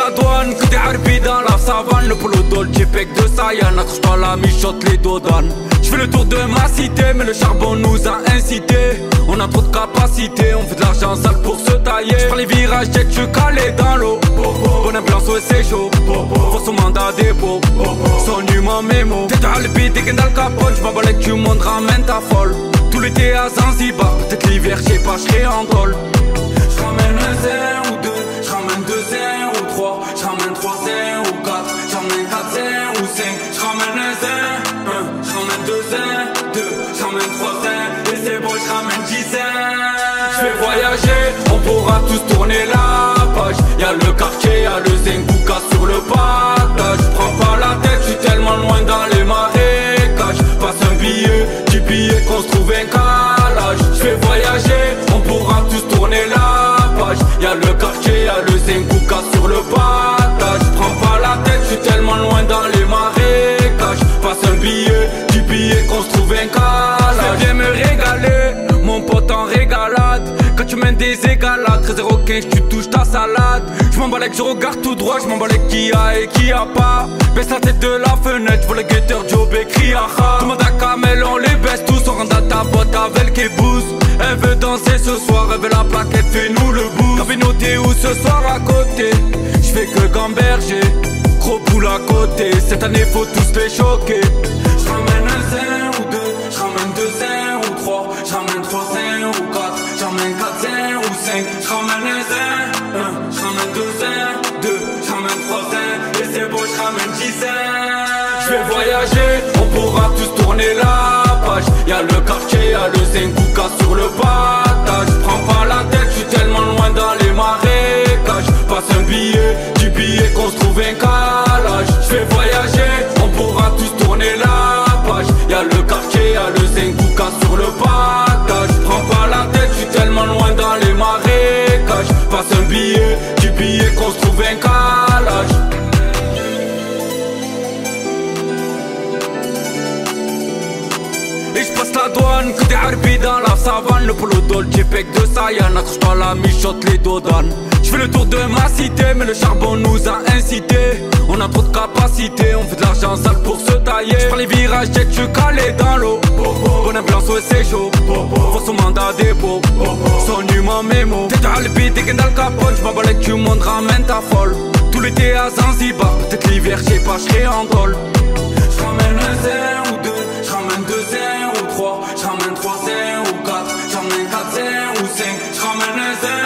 la douane, que des harpies dans la savane. Le polo dolce, pec de Sayane, accroche-toi la michotte, les dodanes. J'fais le tour de ma cité, mais le charbon nous a incité. On a trop de capacité, on fait de l'argent sale pour se tailler. J'prends les virages, jet, j'suis calé dans l'eau. Bonne ambiance, ouais c'est chaud. Faut son mandat dépôt, son humain mémo. T'es dans le beat, t'es dans le capote. J'm'en bats les du monde, ramène ta folle. Tout l'été à Zanzibar, peut-être l'hiver, j'sais pas, j'serai en drôle. J'ramène un zéro ou deux, j'ramène 2 0 ou 3, j'ramène 3 0 ou 4, j'ramène 4 0 ou 5, j'ramène un 0, j'ramène 2 0, 2, j'ramène 3 0, et c'est bon, j'ramène 10 0. J'vais voyager, on pourra tous tourner la page. Y'a le quartier, y'a le Zengouka sur le partage. J'prends pas la tête, j'suis tellement loin dans les marécages. Passe un billet, 10 billets qu'on se trouve un calage. J'vais voyager, on pourra tous tourner la page. Y'a le quartier, y'a le Zengouka sur le partage. J'prends pas la tête, j'suis tellement loin dans les marécages. Passe un billet, 10 billets qu'on se trouve un calage. Viens me régaler, mon pote en régalade. Quand tu mènes des égalades, 13,15 tu touches ta salade. J'm'en bats je regarde tout droit, j'm'en bats qui a et qui a pas. Baisse la tête de la fenêtre, j'vois le guetteur Job et crie aha. Tout le monde à Kamel, on les baisse tous, on rentre à ta boîte avec les boosts. Elle veut danser ce soir, elle veut la plaquette, fais-nous le boost. Communauté où ce soir à côté, j'fais que gamberger, gros poule à côté. Cette année faut tous les choquer. J'ramène un 0 ou 2, j'ramène 2 0 ou 3, j'ramène 3 0 ou 4, j'ramène 4 0 ou 5, j'ramène un 0, j'ramène 2 0, 2, j'ramène 3 0, et c'est bon, j'ramène 10 0. J'vais voyager, on pourra tous tourner la page. Y'a le quartier, y'a le Zengouka sur le partage. J'prends pas la tête, j'suis tellement loin dans les marécages. Passe un billet, 10 billets qu'on se trouve un calage. J'vais voyager, on pourra tous tourner la page. Y'a le quartier, y'a le Zengouka sur le partage. J'prends pas la tête, j'suis tellement loin dans les marécages. Passe un billet, 10 billets qu'on se trouve un calage. Et j'passe la douane, que des harpies dans la savane. Le polo dolce, pec de Sayane, accroche-toi la michotte, les dodanes. J'fais le tour de ma cité, mais le charbon nous a incité. On a trop de capacité, on fait de l'argent sale pour se tailler. J'prends les virages, jet, j'suis calé dans l'eau. Bonne ambiance, ouais c'est chaud. Faut son mandat dépôt, son humain mémo. T'es dans le beat, t'es dans le capote. J'm'en bats les du monde, ramène ta folle. Tout l'été à Zanzibar, peut-être l'hiver, j'sais pas, j'serai en drôle. J'ramène un 0 ou 2, j'ramène 2 0 ou 3, j'ramène 3 0 ou 4, j'ramène 4 0 ou 5, j'ramène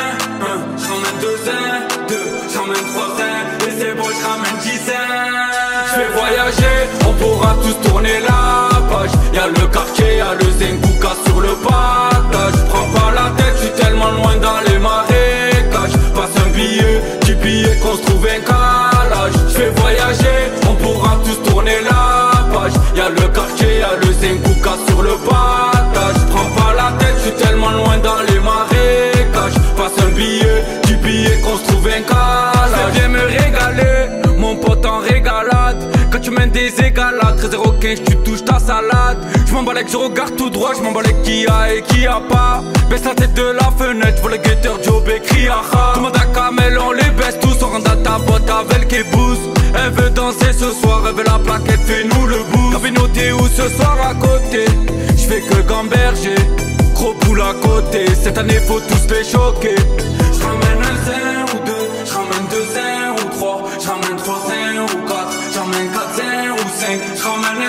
un 0, j'ramène 2 0, 2, j'ramène 3 0, et c'est bon, j'ramène 10 0. J'vais voyager, on pourra tous tourner la page. Y'a le quartier, y'a le Zengouka sur le partage. J'prends pas la tête, j'suis tellement loin dans les marécages. Passe un billet, 10 billets qu'on se trouve un calage. J'vais voyager, on pourra tous tourner la page. Y'a le quartier, y'a le Zengouka sur le partage. J'prends pas la tête, j'suis tellement loin dans les marécages. Passe un billet, 10 billets qu'on se trouve un calage. Viens me régaler, mon pote en régalade. Quand tu mènes des égalades, 13,15 tu touches ta salade. J'm'en bats je regarde tout droit, j'm'en bats qui a et qui a pas. Baisse la tête de la fenêtre, j'vois le guetteur Job et crie aha. Tout le monde à Kamel, on les baisse tous, on rentre à ta boîte avec les boosts. Elle veut danser ce soir, elle veut la plaquette, fais-nous le boost. Communauté où ce soir à côté, j'fais que gamberger, gros poule à côté. Cette année faut tous les choquer. J'ramène un 0 ou 2, j'ramène 2 0 ou 3, j'ramène 3 0 ou 4, j'ramène 4 0 ou 5, j'ramène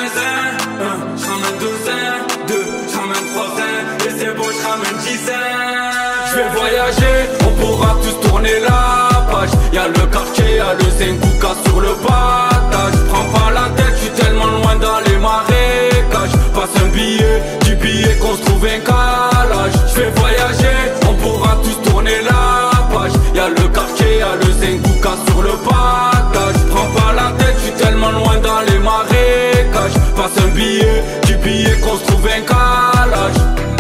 un 0, j'ramène 2 0, 2, j'ramène 3 0, et c'est bon, j'ramène 10 0. J'vais voyager, on pourra tous tourner la page. Y'a le quartier, y'a le Zengouka sur le partage. J'prends pas la tête, j'suis tellement loin dans les marécages. Passe un billet, 10 billets qu'on se trouve un calage. J'fais voyager, on pourra tous tourner la page. Y'a le quartier, y'a le Zengouka sur le partage. J'prends pas la tête, j'suis tellement loin dans les marécages. Passe un billet, 10 billets qu'on se trouve un calage.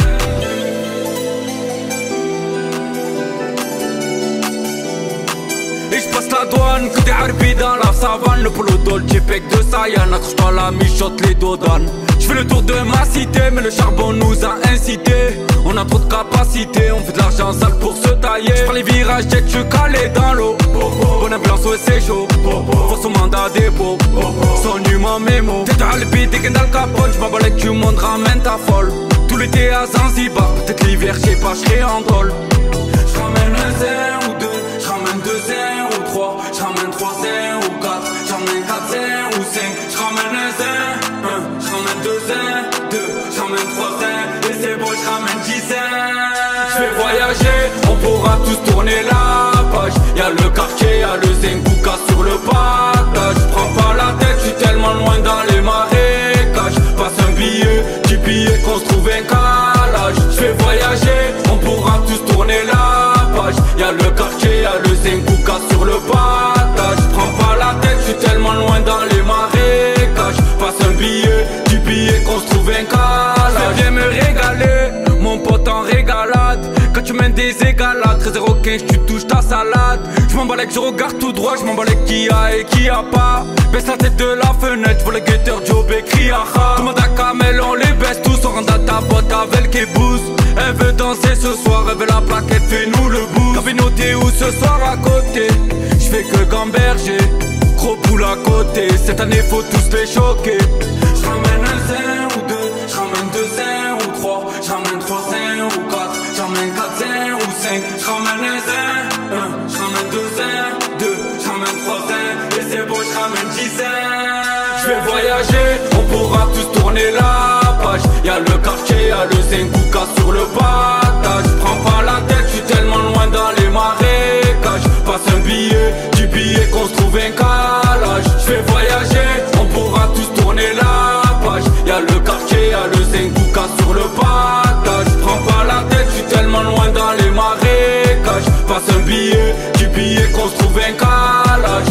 Et j'passe la douane, que des harpies dans la savane. Le polo dolce, pec de Sayane, accroche-toi la michotte, les dodanes. J'fais le tour de ma cité, mais le charbon nous a incité. On a trop de capacité, on fait de l'argent sale pour se tailler. J'prends les virages dès que j'suis calé dans l'eau. Bonne ambiance, ouais c'est chaud. Faut son mandat dépôt. Son humain mémo. T'es dans le beat, t'es dans le capone. J'm'en bats que tu monde ramène ta folle. Tout l'été à Zanzibar, peut-être l'hiver, j'sais pas, j'serai en drôle. J'ramène un zéro ou deux, j'ramène 2 0 ou 3, j'ramène 3 0 ou 4, j'ramène 4 0 ou 5, j'ramène un 0, j'ramène 2 0, 2, j'ramène 3 0, et c'est bon, j'ramène 10 0. J'vais voyager, on pourra tous tourner la page. Y'a le quartier, y'a le Zenkuka sur le partage. J'prends pas la tête, j'suis tellement loin dans les marécages. Passe un billet, 10 billets qu'on se trouve un calage. J'vais voyager, on pourra tous tourner la page. Y'a le quartier, y'a le Zenkuka sur le partage. J'prends pas la tête, j'suis tellement loin dans les marécages. Passe un billet, 10 billets qu'on se trouve un calage. J'viens me régaler, mon pote en régalade. Quand tu mènes des égalades, 13,15 tu touches ta salade. J'm'en bats je regarde tout droit, j'm'en bats qui a et qui a pas. Baisse la tête de la fenêtre, j'vois le guetteur Job et crie aha. Tout le monde à Kamel, on les baisse tous, on rentre à ta boîte avec les boosts. Elle veut danser ce soir, elle veut la plaquette, fais-nous le boost. Cabinoté où ce soir à côté, j'fais que gamberger. Gros poule à côté, cette année faut tous les choquer. J'ramène un 0 ou 2, j'ramène 2 0 ou 3, j'ramène 3 0 ou 4, j'ramène 4 0 ou 5, j'ramène un 0, j'ramène 2 0, 2, j'ramène 3 0, et c'est bon, j'ramène 10 0. J'vais voyager, on pourra tous tourner la page. Y'a le quartier, y'a le Zenkuka sur le partage. J'prends pas la tête, j'suis tellement loin dans les marécages. Passe un billet, 10 billets qu'on se trouve un calage. J'vais voyager, on pourra tous tourner la page. Y'a le quartier, y'a le Zenkuka sur le partage. J'prends pas la tête, j'suis tellement loin dans les marécages. Passe un billet, 10 billets qu'on se trouve un calage.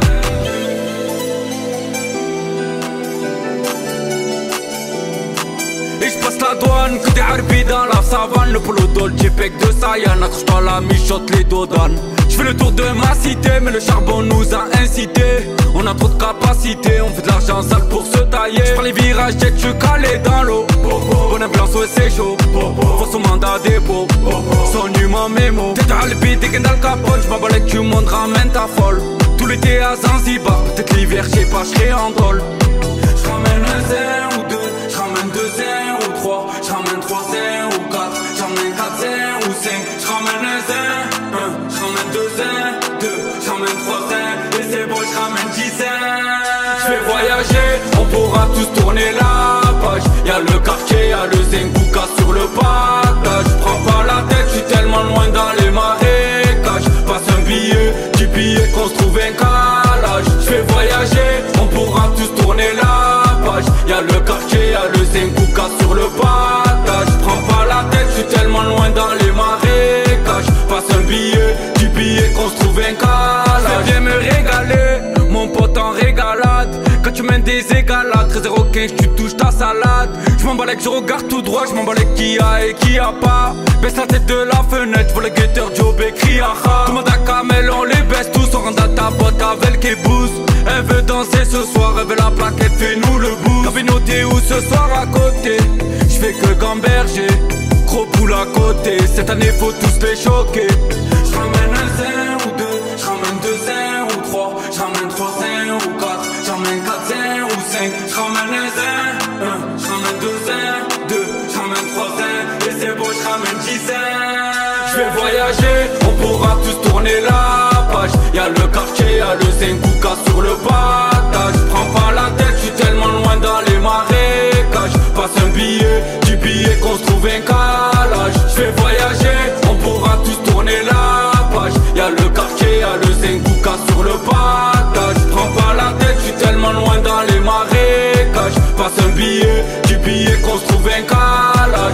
Et j'passe la douane, que des harpies dans la savane. Le polo Dolce, pec de Sayan, accroche-toi la michotte, les dodanes. J'fais le tour de ma cité, mais le charbon nous a incité. On a trop de capacité, on fait de l'argent sale pour se tailler. J'prends les virages dès que j'suis calé dans l'eau. Bonne ambiance, ouais c'est chaud. Faut son mandat dépôt. Son humain mémo. T'es dans le beat, t'es dans le capone. J'm'en bats que tu monde ramène ta folle. Tout l'été à Zanzibar, peut-être l'hiver, j'sais pas, j'serai en drôle. J'ramène un 0 ou 2, j'ramène 2 0 ou 3, j'ramène 3 0 ou 4, j'ramène 4 0 ou 5, j'ramène un 0, j'ramène 2 0, 2, j'ramène 3 0, et c'est bon, j'ramène 10 0. J'vais voyager, on pourra tous tourner la page. Y'a le quartier, y'a le Zenkuka sur le partage. J'prends pas la tête, j'suis tellement loin dans les marécages. Passe un billet, 10 billets qu'on se trouve un calage. J'fais voyager, on pourra tous tourner la page. Y'a le quartier, y'a le Zenkuka sur le partage. J'prends pas la tête, j'suis tellement loin dans les marécages. Passe un billet, 10 billets qu'on se trouve un calage. Viens me régaler, mon pote en régalade. Quand tu mènes des égalades, 13,15 tu touches ta salade. J'm'en bats je regarde tout droit, j'm'en bats qui a et qui a pas. Baisse la tête de la fenêtre, j'vois le guetteur Job et crie aha. Tout le monde à Kamel, on les baisse tous, on rentre à ta boîte avec les boosts. Elle veut danser ce soir, elle veut la plaquette, fais-nous le boost. Cabinoté où ce soir à côté, j'fais que gamberger. Gros poule à côté, cette année faut tous les choquer. J'ramène un 0 ou 2, j'ramène 2 0 ou 3, j'ramène 3 0 ou 4, j'ramène 4 0 ou 5, j'ramène un 0, j'ramène 2 0, 2, j'ramène 3 0, et c'est bon, j'ramène 10 0. J'vais voyager, on pourra tous tourner la page. Y'a le quartier, y'a le Zenkuka sur le partage. J'prends pas la tête, j'suis tellement loin dans les marécages. Passe un billet, 10 billets qu'on se trouve un calage. J'fais voyager, on pourra tous tourner la page. Y'a le quartier, y'a le Zenkuka sur le partage. J'prends pas la tête, j'suis tellement loin dans les marécages. Passe un billet, 10 billets qu'on se trouve un calage.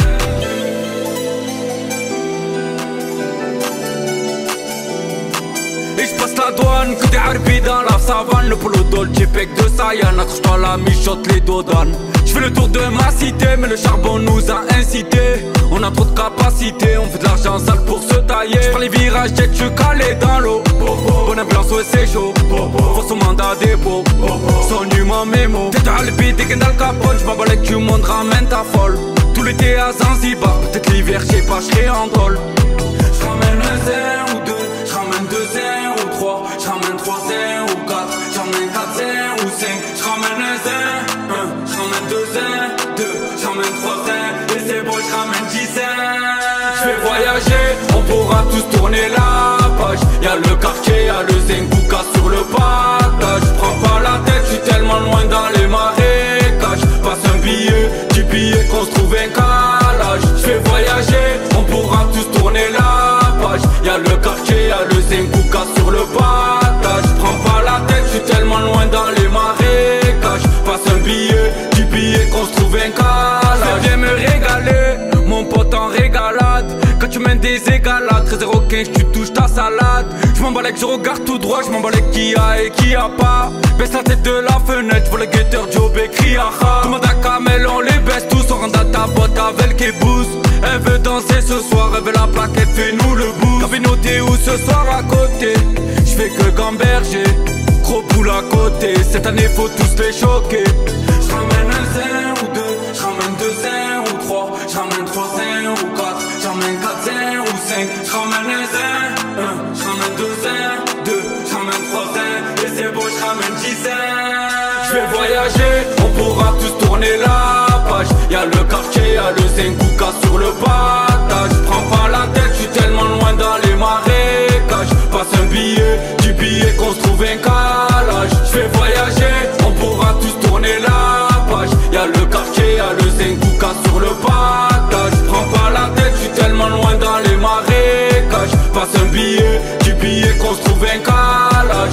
Et j'passe la douane, que des harpies dans la savane. Le polo Dolce, pec de Sayan, accroche-toi la michotte, les dodanes. J'fais le tour de ma cité, mais le charbon nous a incité. On a trop de capacité, on fait de l'argent sale pour se tailler. J'prends les virages, tête, je calé dans l'eau. Bonne ambiance, ouais c'est chaud. Faut son mandat dépôt. Son humain mémo. Tête à l'épée, t'es dans le capone. J'm'en bats que tu montes, ramène ta folle. Tout l'été à Zanzibar, peut-être l'hiver, j'sais pas, j'serai en drôle. J'ramène un 0 ou 2, j'ramène 2 0 ou 3, j'ramène 3 0 ou 4, j'ramène 4 0 ou 5, j'ramène un 0, 1, j'ramène 2 0, 2, j'ramène 3 0, et c'est bon, j'ramène 10 0. J'vais voyager, on pourra tous tourner la page. Y'a le quartier, y'a le Zenguka sur le partage. J'prends pas la tête, j'suis tellement loin dans les marécages. Passe un billet, 10 billets qu'on se trouve un calage. J'fais voyager, on pourra tous tourner la page. Y'a le quartier, y'a le Zenguka sur le partage. J'prends pas la tête, j'suis tellement loin dans les marécages. Passe un billet, 10 billets qu'on se trouve un calage. Viens me régaler, mon pote en régalade. Quand tu mènes des égalades, 13,15 tu touches ta salade. J'm'en balais que je regarde tout droit, j'm'en balais qui a et qui a pas. Baisse la tête de la fenêtre, j'vois le guetteur Job et crie aha. Tout le monde à Kamel, on les baisse tous, on rentre dans ta boîte avec les boosts. Elle veut danser ce soir, elle veut la plaquette, fais-nous le boost. Cabinoté où ce soir à côté, j'fais que gamberger, gros boule à côté. Cette année faut tous les choquer. J'ramène un 0 ou 2, j'ramène 2 0 ou 3, j'ramène 3 0 ou 4, j'ramène 4 0 ou 5, j'ramène un 0, 1, j'ramène 2 0, 2, j'ramène 3 0, et c'est bon, j'ramène 10 0. J'vais voyager, on pourra tous tourner la page. Y'a le quartier, y'a le Zenguka sur le partage. J'prends pas la tête, j'suis tellement loin dans les marécages. Passe un billet, 10 billets qu'on se trouve un calage. J'fais voyager, on pourra tous tourner la page. Y'a le quartier, y'a le Zenguka sur le partage. J'prends pas la tête, j'suis tellement loin dans les marécages. Passe un billet, 10 billets qu'on se trouve un calage.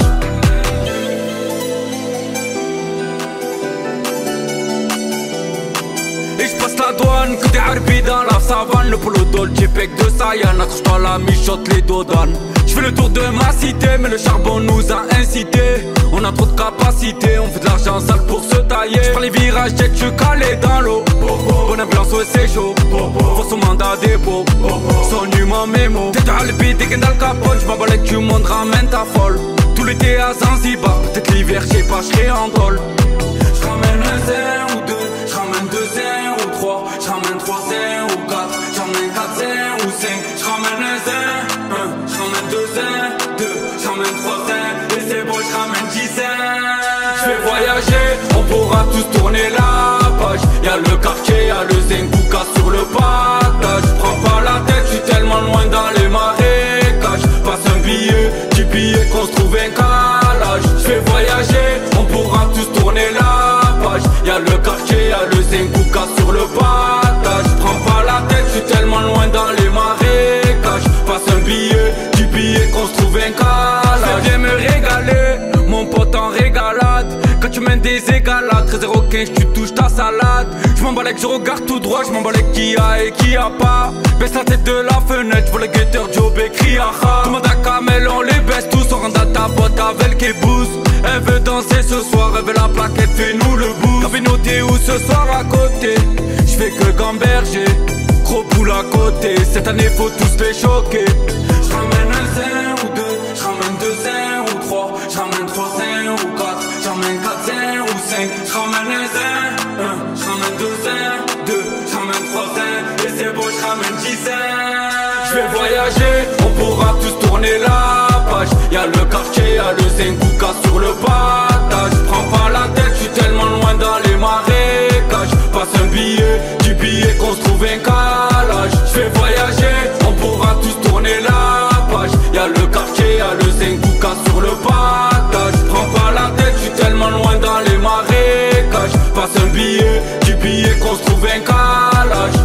Et j'passe la douane, que des harpies dans la savane. Le polo Dolce, pec de Sayane. Accroche-toi la michotte, les dodanes. J'fais le tour de ma cité, mais le charbon nous a incité. On a trop de capacité, on fait de l'argent sale pour se tailler. J'prends les virages, tête, je calé dans l'eau. Bonne ambiance, ouais c'est chaud. Faut son mandat dépôt. Son humain mémo. Tête à l'épée, t'es dans le capone. J'm'en balais que tu montes, ramène ta folle. Tout l'été à Zanzibar, peut-être l'hiver, j'sais pas, j'serai en drôle. J'ramène un 0 ou 2, j'ramène 2 0 ou 3, j'ramène 3 0 ou 4, j'ramène 4 0 ou 5, j'ramène un 0, 1, j'ramène 2 0, 2, j'ramène 3 0, et c'est bon, j'ramène 10 0. J'vais voyager, on pourra tous tourner la page. Y'a le quartier, y'a le Zenguka sur le partage. J'prends pas la tête, j'suis tellement loin dans les marécages. Passe un billet, 10 billets qu'on se trouve un calage. J'fais voyager, on pourra tous tourner la page. Y'a le quartier, y'a le Zenguka sur le partage. J'prends pas la tête, j'suis tellement loin dans les marécages. Passe un billet, 10 billets qu'on se trouve un calage. Viens me régaler, mon pote en régalade. Quand tu mènes des égalades, 13,15 tu touches ta salade. J'm'en balais que je regarde tout droit, j'm'en balais qui a et qui a pas. Baisse la tête de la fenêtre, j'vois le guetteur Job et crie aha. Tout le monde à Kamel, on les baisse tous, on rentre dans ta boîte avec les boosts. Elle veut danser ce soir, elle veut la plaquette, fais-nous le boost. Cabinoté où ce soir à côté, j'fais que gamberger, gros boule à côté. Cette année faut tous les choquer. J'ramène un 0 ou 2, j'ramène 2 0 ou 3, j'ramène 3 0 ou 4, j'ramène 4 0 ou 5, j'ramène un 0, 1, j'ramène 2 0, 2, j'ramène 3 0, et c'est bon, j'ramène 10 0. J'vais voyager, on pourra tous tourner la page. Y'a le quartier, y'a le Zenguka sur le partage. J'prends pas la tête, j'suis tellement loin dans les marécages. Passe un billet, 10 billets qu'on se trouve un calage. J'fais voyager, on pourra tous tourner la page. Y'a le quartier, y'a le Zenguka sur le partage. J'prends pas la tête, j'suis tellement loin dans les marécages. Passe un billet, 10 billets qu'on se trouve un calage.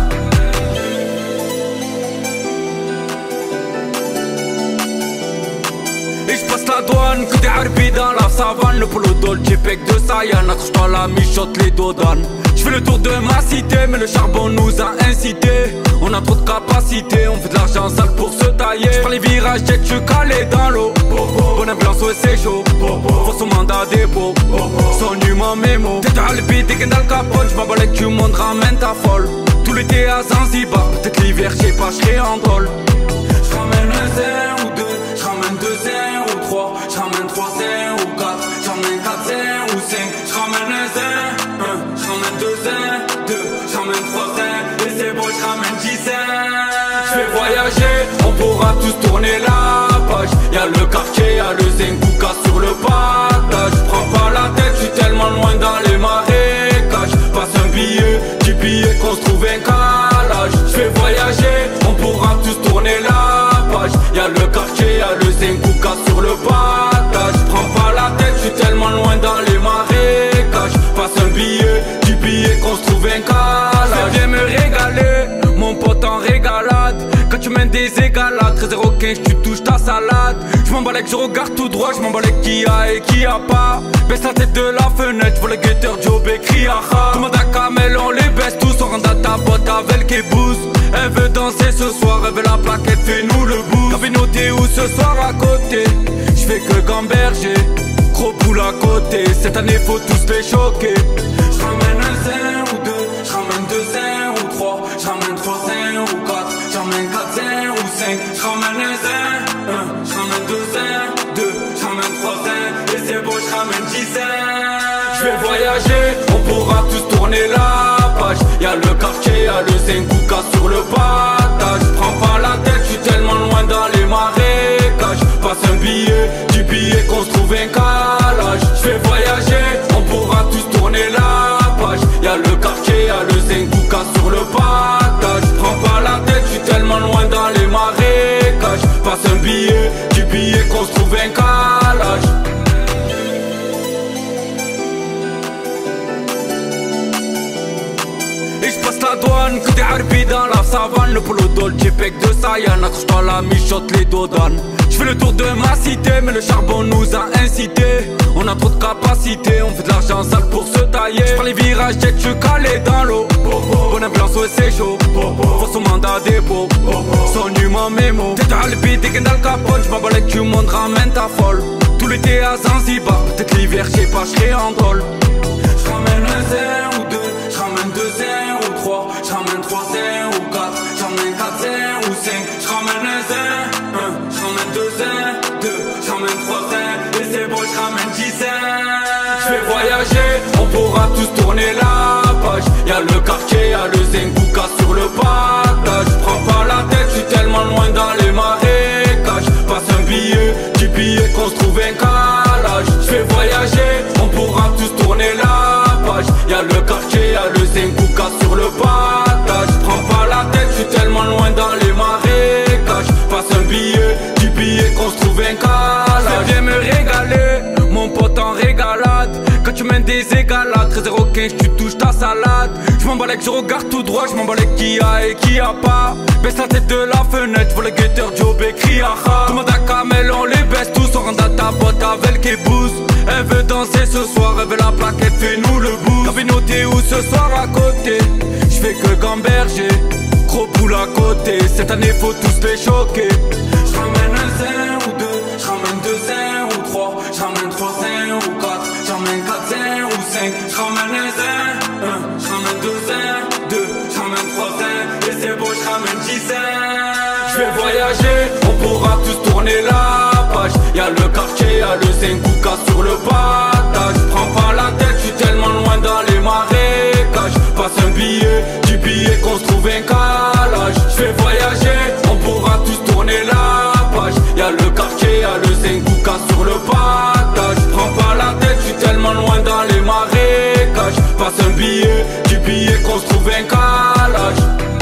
Et j'passe la douane, que des harpies dans la savane. Le polo Dolce, pec de Sayane. Accroche-toi la michotte, les dodanes. J'fais le tour de ma cité, mais le charbon nous a incité. On a trop de capacité, on fait de l'argent sale pour se tailler. J'prends les virages, tête, je calé dans l'eau. Bonne ambiance, ouais c'est chaud. Faut son mandat dépôt. Son humain mémo. Tête à l'épée, t'es dans le capone. J'm'en balais que tu montes, ramène ta folle. Tout l'été à Zanzibar, peut-être l'hiver, j'sais pas, j'serai en Gaule. J'ramène un zéro ou deux, j'ramène 2 0 ou 3, j'ramène 3 0 ou 4, j'ramène 4 0 ou 5, j'ramène un 0, j'ramène 2 0, 2, j'ramène 3 0, et c'est bon, j'ramène 10 0. J'vais voyager, on pourra tous tourner la page. Y'a le quartier, y'a le Zenkuka sur le partage. Prends pas la tête, j'suis tellement loin dans les marécages. Passe un billet, 10 billets qu'on se trouve un calage. J'vais voyager, on pourra tous tourner la page. Y'a le quartier, y'a le Zenkuka sur le partage. Prends pas la tête, j'suis tellement loin dans les marécages. Passe un billet, 10 billets qu'on se trouve un calage. Viens me régaler, mon pote en régalade. Quand tu mènes des égalades, 13,15 tu touches ta salade. J'm'en balèque, je regarde tout droit, j'm'en balèque qui a et qui a pas. Baisse la tête de la fenêtre, j'vois le guetteur Job et crie aha. Demande à Kamel, on les baisse tous, on rentre à ta boîte avec les boost. Elle veut danser ce soir, elle veut la plaquette, fais-nous le boost. Communauté où ce soir à côté, j'fais que gamberger, gros boule à côté. Cette année faut tous les choquer. J'ramène un 0 ou 2, j'ramène 2 0 ou 3, j'ramène 3 0 ou 4, j'ramène 4 0 ou 5, j'ramène un 0, j'ramène 2 0, 2, j'ramène 3 0, et c'est bon, j'ramène 10 0. J'vais voyager, on pourra tous tourner la page. Y'a le quartier, y'a le Zenkuka sur le partage. Prends pas la tête, j'suis tellement loin dans les marécages. Passe un billet, 10 billets qu'on se trouve un calage. J'vais voyager, on pourra tous tourner la page. Y'a le quartier, y'a le Zenkuka sur le partage. Prends pas la tête, j'suis tellement loin dans les marécages. Passe un billet, 10 billets qu'on se trouve un calage. Et j'passe la douane, que des harpies dans la savane. Le polo Dolce, pec de Sayane, accroche-toi la michotte, les dodanes. J'fais le tour de ma cité, mais le charbon nous a incité. On a trop de capacité, on fait de l'argent sale pour se tailler. J'prends les virages, jet, j'suis calé dans l'eau. Bonne ambiance, ouais c'est chaud. Faut son mandat dépôt, son humain mémo. T'es dans le beat, t'es dans le capote. J'm'en balèque, tu montes, ramène ta folle. Tout l'été à Zanzibar, peut-être l'hiver, j'sais pas, j'serai en Gaule. J'ramène un 0 ou 2, j'ramène 2 0 ou 3, j'ramène 3 0 ou 4, j'ramène 4 0 ou 5, j'ramène un 0, j'ramène 2 0, 2, j'ramène 3 0, et c'est bon, j'ramène 10 0. J'vais voyager, on pourra tous tourner la page. Y'a le quartier, y'a le Zenkuka sur le partage. Prends pas la tête, j'suis tellement loin dans les marécages. Passe un billet, 10 billets qu'on se trouve un calage. J'vais voyager, on pourra tous tourner la page. Y'a le quartier, y'a le Zenkuka sur le partage. Prends pas la tête, j'suis tellement loin dans les marécages. Passe un billet, 10 billets qu'on se trouve un calage. Viens me régaler, mon pote en régalade. Quand tu mènes des égalades, 13,15 tu touches ta salade. J'm'en balèque, je regarde tout droit, j'm'en balèque qui a et qui a pas. Baisse la tête de la fenêtre, j'vois le guetteur Job et crie aha. Demande à Kamel, on les baisse tous, on rentre à ta boîte avec les boost. Elle veut danser ce soir, elle veut la plaquette, fais-nous le boost. Communauté où ce soir à côté, j'fais que gamberger, gros boule à côté. Cette année faut tous les choquer. J'ramène un 0 ou 2, j'ramène 2 0 ou 3, j'ramène 3 0 ou 4, j'ramène 4 0 ou 5, j'ramène un 0, j'ramène 2 0, 2, j'ramène 3 0, et c'est bon, j'ramène 10 0. J'vais voyager, on pourra tous tourner la page. Y'a le quartier, y'a le Zenkuka sur le partage. Prends pas la tête, j'suis tellement loin dans les marécages. Passe un billet, 10 billets qu'on se trouve un calage. J'vais voyager, on pourra tous tourner la page. Y'a le quartier, y'a le Zenkuka sur le partage. Prends pas la tête, j'suis tellement loin dans les marécages. Passe un billet, 10 billets qu'on se trouve un calage.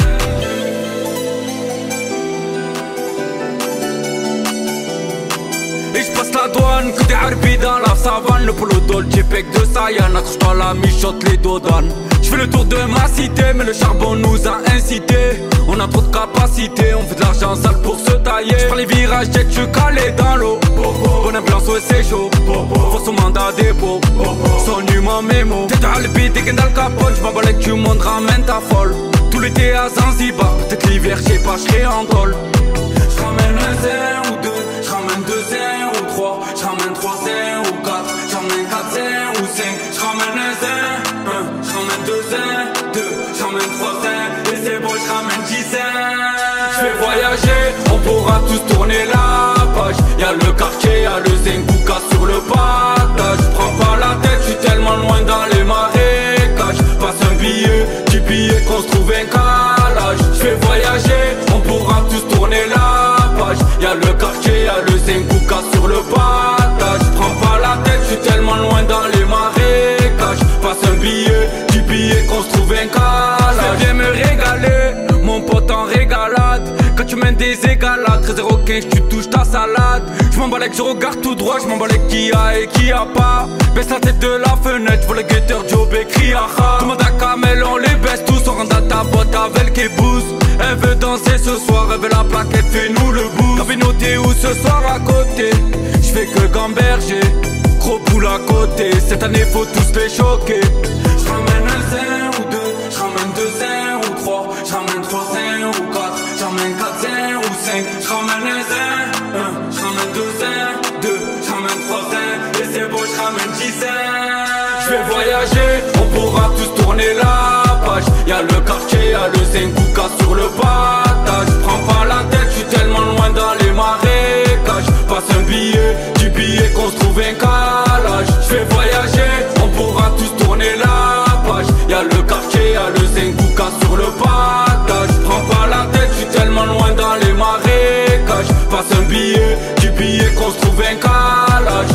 Et j'passe la douane, que des harpies dans la savane. Le polo Dolce, pec de Sayane, accroche-toi la michotte, les dodanes. J'fais le tour de ma cité, mais le charbon nous a incité. On a trop de capacité, on fait de l'argent sale pour se tailler. J'prends les virages, jet, j'suis calé dans l'eau. Bonne ambiance, ouais c'est chaud. Faut son mandat dépôt, son humain mémo. T'es dans le beat, t'es dans le capote. J'm'en balèque, tu montes, ramène ta folle. Tout l'été à Zanzibar, peut-être l'hiver, j'sais pas, j'serai en Gaule. J'ramène un 0 ou 2, j'ramène 2 0 ou 3, j'ramène 3 0 ou 4, j'ramène 4 0 ou 5, j'ramène un 0, j'ramène 2 0, 2, j'ramène 3 0, et y'a le Zenkuka sur le partage. Prends pas la tête, je suis tellement loin dans les marécages. Passe un billet, 10 billets qu'on se trouve un calage. Je vais voyager, on pourra tous tourner la page. Y'a le quartier, y'a le Zenkuka sur le partage. Prends pas la tête, je suis tellement loin dans les marécages. Passe un billet, 10 billets qu'on se trouve un calage. Je viens me régaler, mon pote en régalade. Quand tu mènes des égalades, 13,15, tu touches ta salade. Je m'en balèque, je regarde tout droit, je m'en balèque qui a et qui a pas. Baisse la tête de la fenêtre, vois le guetteur Job et crie aha. Tout le monde à Kamel, on les baisse tous, on rentre à ta boîte avec les boosts. Elle veut danser ce soir, elle veut la plaquette, fais-nous le boost. Communauté où ce soir à côté, je fais que gamberger, gros boule à côté. Cette année faut tous les choquer. Je ramène un zin ou deux, je ramène 2 zins ou 3, je ramène 3 zins ou 4, je ramène 4 zins ou 5, je ramène un zin, je ramène 2 zins, 2, je ramène 3 zins, et c'est beau, je ramène 10 zins. Je vais voyager, on pourra tous tourner la page. Y'a le quartier, y'a le Zenkuka sur le partage. Prends pas la tête, je suis tellement loin dans les marécages. Passe un billet, 10 billets qu'on se trouve un calage. Je vais voyager, on pourra tous tourner la page. Y'a le quartier, y'a le Zenkuka sur le partage. Prends pas la tête, je suis tellement loin dans les marécages. Passe un billet, 10 billets qu'on se trouve un calage.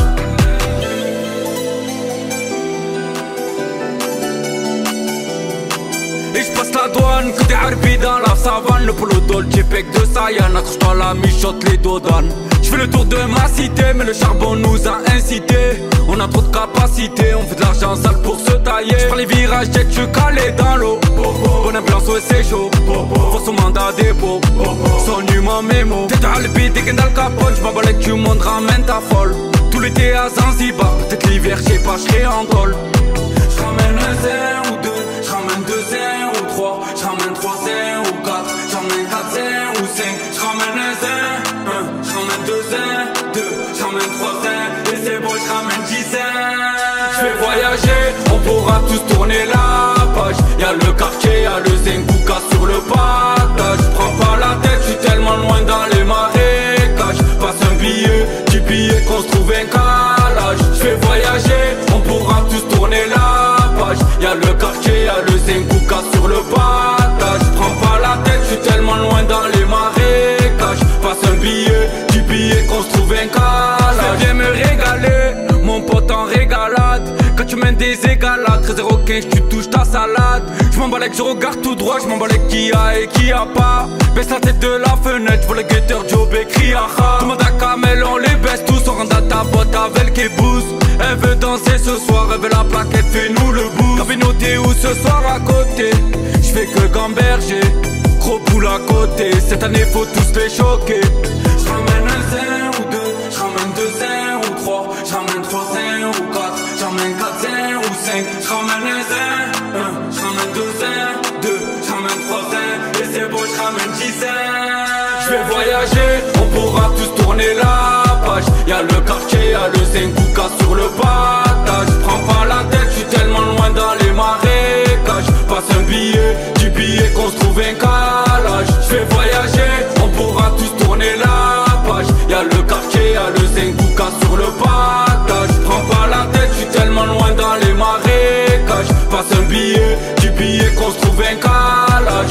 Et je passe la douane, que des harpies dans la savane. Le polo Dolce, pec de Sayan, accroche-toi la michotte, les dodanes. Je fais le tour de ma cité, mais le charbon nous a incité. On a trop de capacité, on fait de l'argent sale pour se tailler. Je prends les virages, jet, je suis calé dans l'eau. Bonne ambiance, ouais c'est chaud. Force au mandat dépôt, son humain mémo. Tête à l'épée, t'es dans le capote, j'm'en balèque, tu montes, ramène ta folle. Tout l'été à Zanzibar, peut-être l'hiver, j'sais pas, j'serai en col. J'ramène un zin ou 2, j'ramène 2 zins ou 3, j'ramène 3 zins ou 4, j'ramène 4 zins ou 5, j'ramène un zin, j'ramène 2 zins, 2, j'ramène 3 zins, et c'est bon, j'ramène 10 zins. J'vais voyager, on pourra tous tourner la page. Y'a le quartier, y'a le Zenkuka sur le partage. Prends pas la tête, je suis tellement loin dans les marécages. Passe un billet, 10 billets qu'on se trouve un calage. J'vais voyager, on pourra tous tourner la page. Y'a le quartier, y'a le Zenkuka sur le partage. Prends pas la tête, je suis tellement loin dans les marécages. Passe un billet, 10 billets qu'on se trouve un calage. Viens me régaler, mon pote en régalade. Quand tu mènes des égalades, 13,15, tu touches ta salade. Je m'en balèque, je regarde tout droit, je m'en balèque qui a et qui a pas. Baisse la tête de la fenêtre, vois le guetteur Job et crie aha. Tout le monde à Kamel, on les baisse tous, on rentre à ta boîte avec les boosts. Elle veut danser ce soir, elle veut la plaquette, fais-nous le boost. Communauté où ce soir à côté, je fais que gamberger, gros boule à côté. Cette année faut tous les choquer. Je ramène un zin ou 2, je ramène 2 zins ou 3, je ramène 3 zins ou 4, je ramène 4 zins ou 5, je ramène un zin, je ramène 2 zins, 2, je ramène 3 zins, et c'est bon, je ramène 10 zins. Je vais voyager, on pourra tous tourner la page. Y'a le quartier, y'a le Zenkuka sur le partage. Prends pas la tête, je suis tellement loin dans les marécages. Passe un billet, 10 billets qu'on se trouve un calage. Je vais voyager, on pourra tous tourner la page. Y'a le quartier, y'a le Zenkuka sur le partage. Prends pas la tête, je suis tellement loin dans les marécages. Passe un billet, 10 billets qu'on se trouve un calage.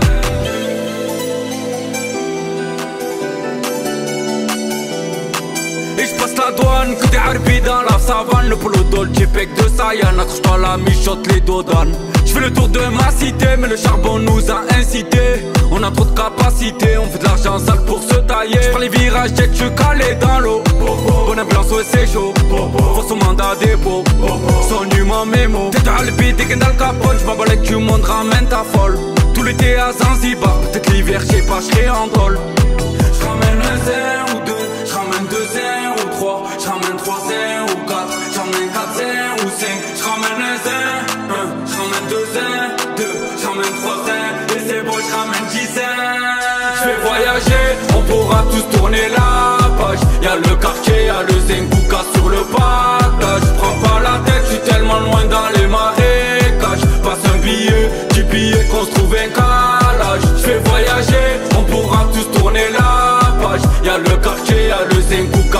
Et je passe la douane, que des harpies dans la savane. Le polo Dolce, pec de Sayan, accroche-toi la michotte, les dodanes. Je fais le tour de ma cité, mais le charbon nous a incité. On a trop de capacité, on fait de l'argent sale pour se tailler. Je prends les virages, jet, je suis calé dans l'eau. Bonne ambiance, ouais c'est chaud. Force au mandat dépôt, son humain mémo. Tête à l'épée, t'es dans le capote, j'm'en balèque, tu montes, ramène ta folle. Tout l'été à Zanzibar, peut-être l'hiver, j'sais pas, j'serai en col. J'ramène un zin ou 2, j'ramène 2 zins ou 3, j'ramène 3 zins ou 4, j'ramène 4 zins ou 5, j'ramène un zin, j'ramène 2 zins, 2, j'ramène 3 zins, et c'est bon, j'ramène 10 zins. J'vais voyager, on pourra tous tourner la page. Y'a le quartier, y'a le Zenkuka sur le partage. Prends pas la tête, je suis tellement loin dans les marécages. Passe un billet, 10 billets qu'on se trouve un calage. J'vais voyager, on pourra tous tourner la page. Y'a le quartier, y'a le Zenkuka sur le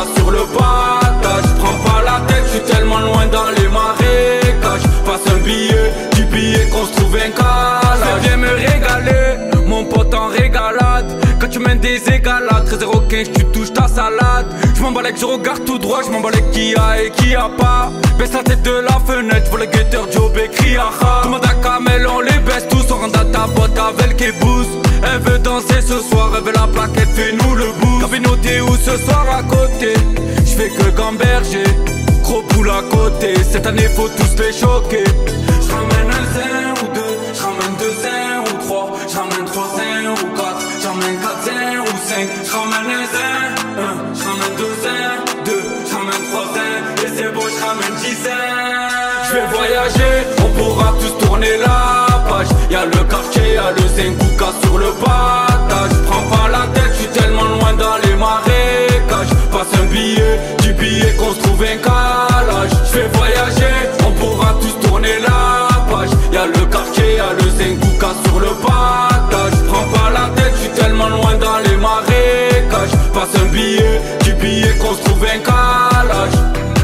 le partage. Prends pas la tête, je suis tellement loin dans les marécages. Passe un billet, du billet qu'on se trouve un calage. Viens me régaler, mon pote en régalade. Quand tu mènes des égalades, 13,15, tu touches ta salade. Je m'en balèque, je regarde tout droit, je m'en balèque qui a et qui a pas. Baisse la tête de la fenêtre, vois le guetteur Job et crie aha. Tout le monde à Kamel, on les baisse tous, on rentre à ta boîte avec les boosts. Elle veut danser ce soir, elle veut la plaquette, fais-nous le boost. Cabinoté où ce soir à côté, je fais que gamberger. Gros poule à côté, cette année faut tous les choquer. J'ramène un zin ou deux, j'ramène deux zins ou trois, j'ramène trois zins ou quatre, j'ramène quatre zins ou cinq. J'ramène un zin, j'ramène deux zins, deux, j'ramène trois zins, et c'est bon, j'ramène 10 zins. J'vais voyager, on pourra tous tourner la page. Y'a le quartier, y'a le Zenkuka sur le partage. Prends pas la tête, j'suis tellement loin dans les marécages. Passe un billet, du billet qu'on se trouve un calage. J'vais voyager, on pourra tous tourner la page. Y'a le quartier, y'a le Zenkuka sur le partage. Prends pas la tête, j'suis tellement loin dans les marécages. Passe un billet, du billet qu'on se trouve un calage.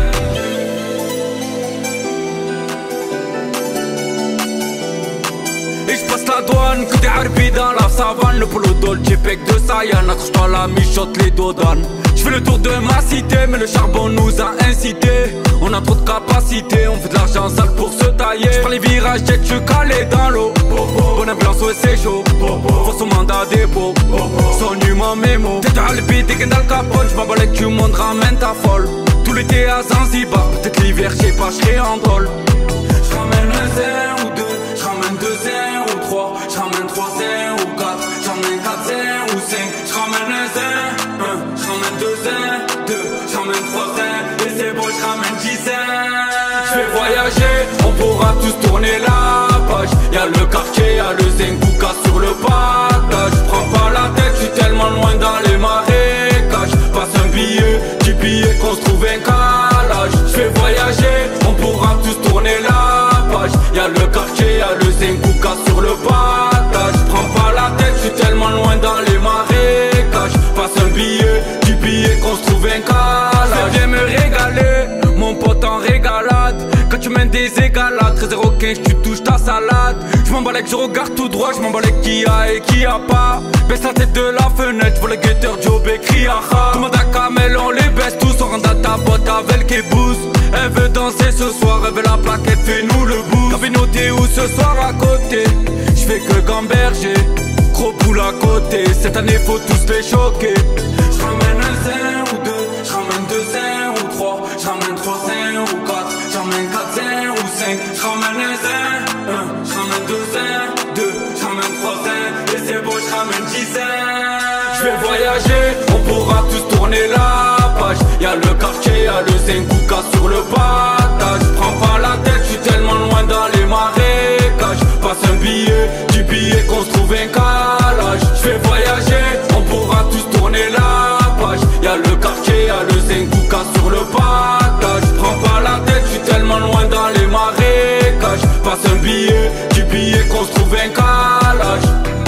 Et j'passe la douane, que des harpies dans la savane. Le polo Dolce, pec de Sayan, accroche-toi la michotte, les dodanes. J'fais le tour de ma cité, mais le charbon nous a incité. On a trop de capacité, on fait de l'argent sale pour se tailler. J'prends les virages, jet, j'suis calé dans l'eau. Bonne ambulance, ouais c'est chaud. Faut son mandat dépôt, son humain mémo. Tête à l'épée, t'es dans le capone. J'm'en balèque, tu monde ramène ta folle. Tout l'été à Zanzibar, peut-être l'hiver, j'sais pas, j'serai en drôle. J'ramène un zin ou deux, j'ramène deux zins ou trois, j'ramène trois zins ou quatre, j'ramène quatre zins ou cinq. J'ramène un zin, j'ramène deux zins, deux, j'ramène trois zins, et c'est bon, j'ramène 10 zins. J'vais voyager, on pourra tous tourner la page. Y'a le quartier, y'a le Zenkuka sur le partage. Prends pas la tête, j'suis tellement loin dans les marécages. Passe un billet, du billet qu'on se trouve un calage. J'vais voyager, on pourra tous tourner la page. Y'a le quartier, y'a le Zenkuka sur le partage. Prends pas la tête, j'suis tellement loin dans les marécages. Passe un billet, du billet qu'on se trouve un calage. Viens me régaler, mon pote en régalade. Quand tu mènes des égalades, 13,15, tu touches ta salade. J'm'en balèque, je regarde tout droit, j'm'en balèque qui a et qui a pas. Baisse la tête de la fenêtre, vois le guetteur Job et crie aha. Tout le monde à Kamel, on les baisse tous, on rentre à ta boîte avec les boosts. Elle veut danser ce soir, elle veut la plaquette, fais-nous le boost. Cabinoté où ce soir à côté, j'fais que gamberger. Gros poule à côté, cette année faut tous les choquer. J'ramène un zin ou deux, j'ramène deux zins ou trois, j'ramène trois zins ou quatre, j'ramène quatre zins ou cinq. J'ramène un zin, j'ramène deux zins, deux, j'ramène trois zins, et c'est bon, j'ramène 10 zins. J'vais voyager, on pourra tous tourner la page. Y'a le quartier, y'a le Zenkuka sur le partage. Prends pas la tête, j'suis tellement loin dans les marécages. Passe un billet, du billet qu'on se trouve un calage. J'vais voyager, on pourra tous tourner la page. Y'a le quartier, y'a le Zenkuka sur le partage. Prends pas la tête, j'suis tellement loin dans les marécages. Passe un billet, du billet qu'on se trouve un calage.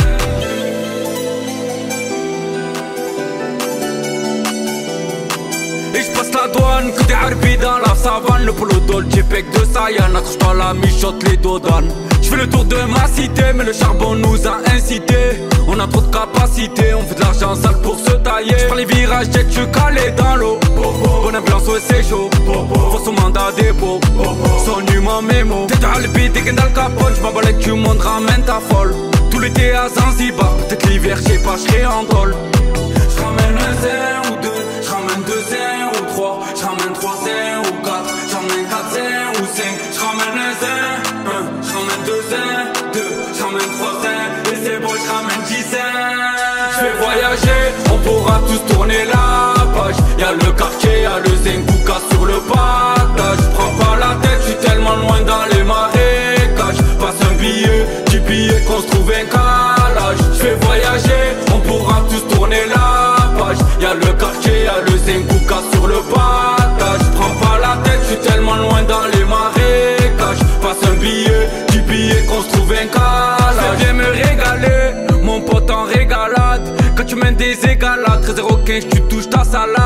Et j'passe la douane, que des harpies dans la savane. Le polo Dolce, pec de Sayan, accroche-toi la michotte, les dodanes. J'fais le tour de ma cité, mais le charbon nous a incité. On a trop de capacité, on fait de l'argent sale pour se tailler. J'prends les virages, jet, j'suis calé dans l'eau. Bonne ambulance, ouais c'est chaud. Faut son mandat dépôt, son humain mémo. Tête à l'épée, t'es dans le capone. J'm'en balèque, tu monde ramène ta folle. Tout l'été à Zanzibar, peut-être l'hiver, j'sais pas, j'serai en drôle. J'ramène un zin ou deux, j'ramène deux zins ou trois, j'ramène trois zins ou quatre, j'ramène quatre zins ou cinq. J'ramène un zin, j'ramène deux zins, deux, j'ramène trois zins, et c'est bon, j'ramène 10 zins. J'vais voyager, on pourra tous tourner la page. Y'a le quartier, y'a le Zenkuka sur le partage. Prends pas la tête, j'suis tellement loin dans les marécages. Passe un billet, du billet qu'on se trouve un calage. J'vais voyager, on pourra tous tourner la page. Y'a le quartier, y'a le Zenkuka sur le partage. Prends pas la tête, j'suis tellement loin dans les marécages. Passe un billet, du billet qu'on se trouve un calage. Viens me régaler, mon pote en régalade. Quand tu mènes des égalades, 13,15, tu touches ta salade.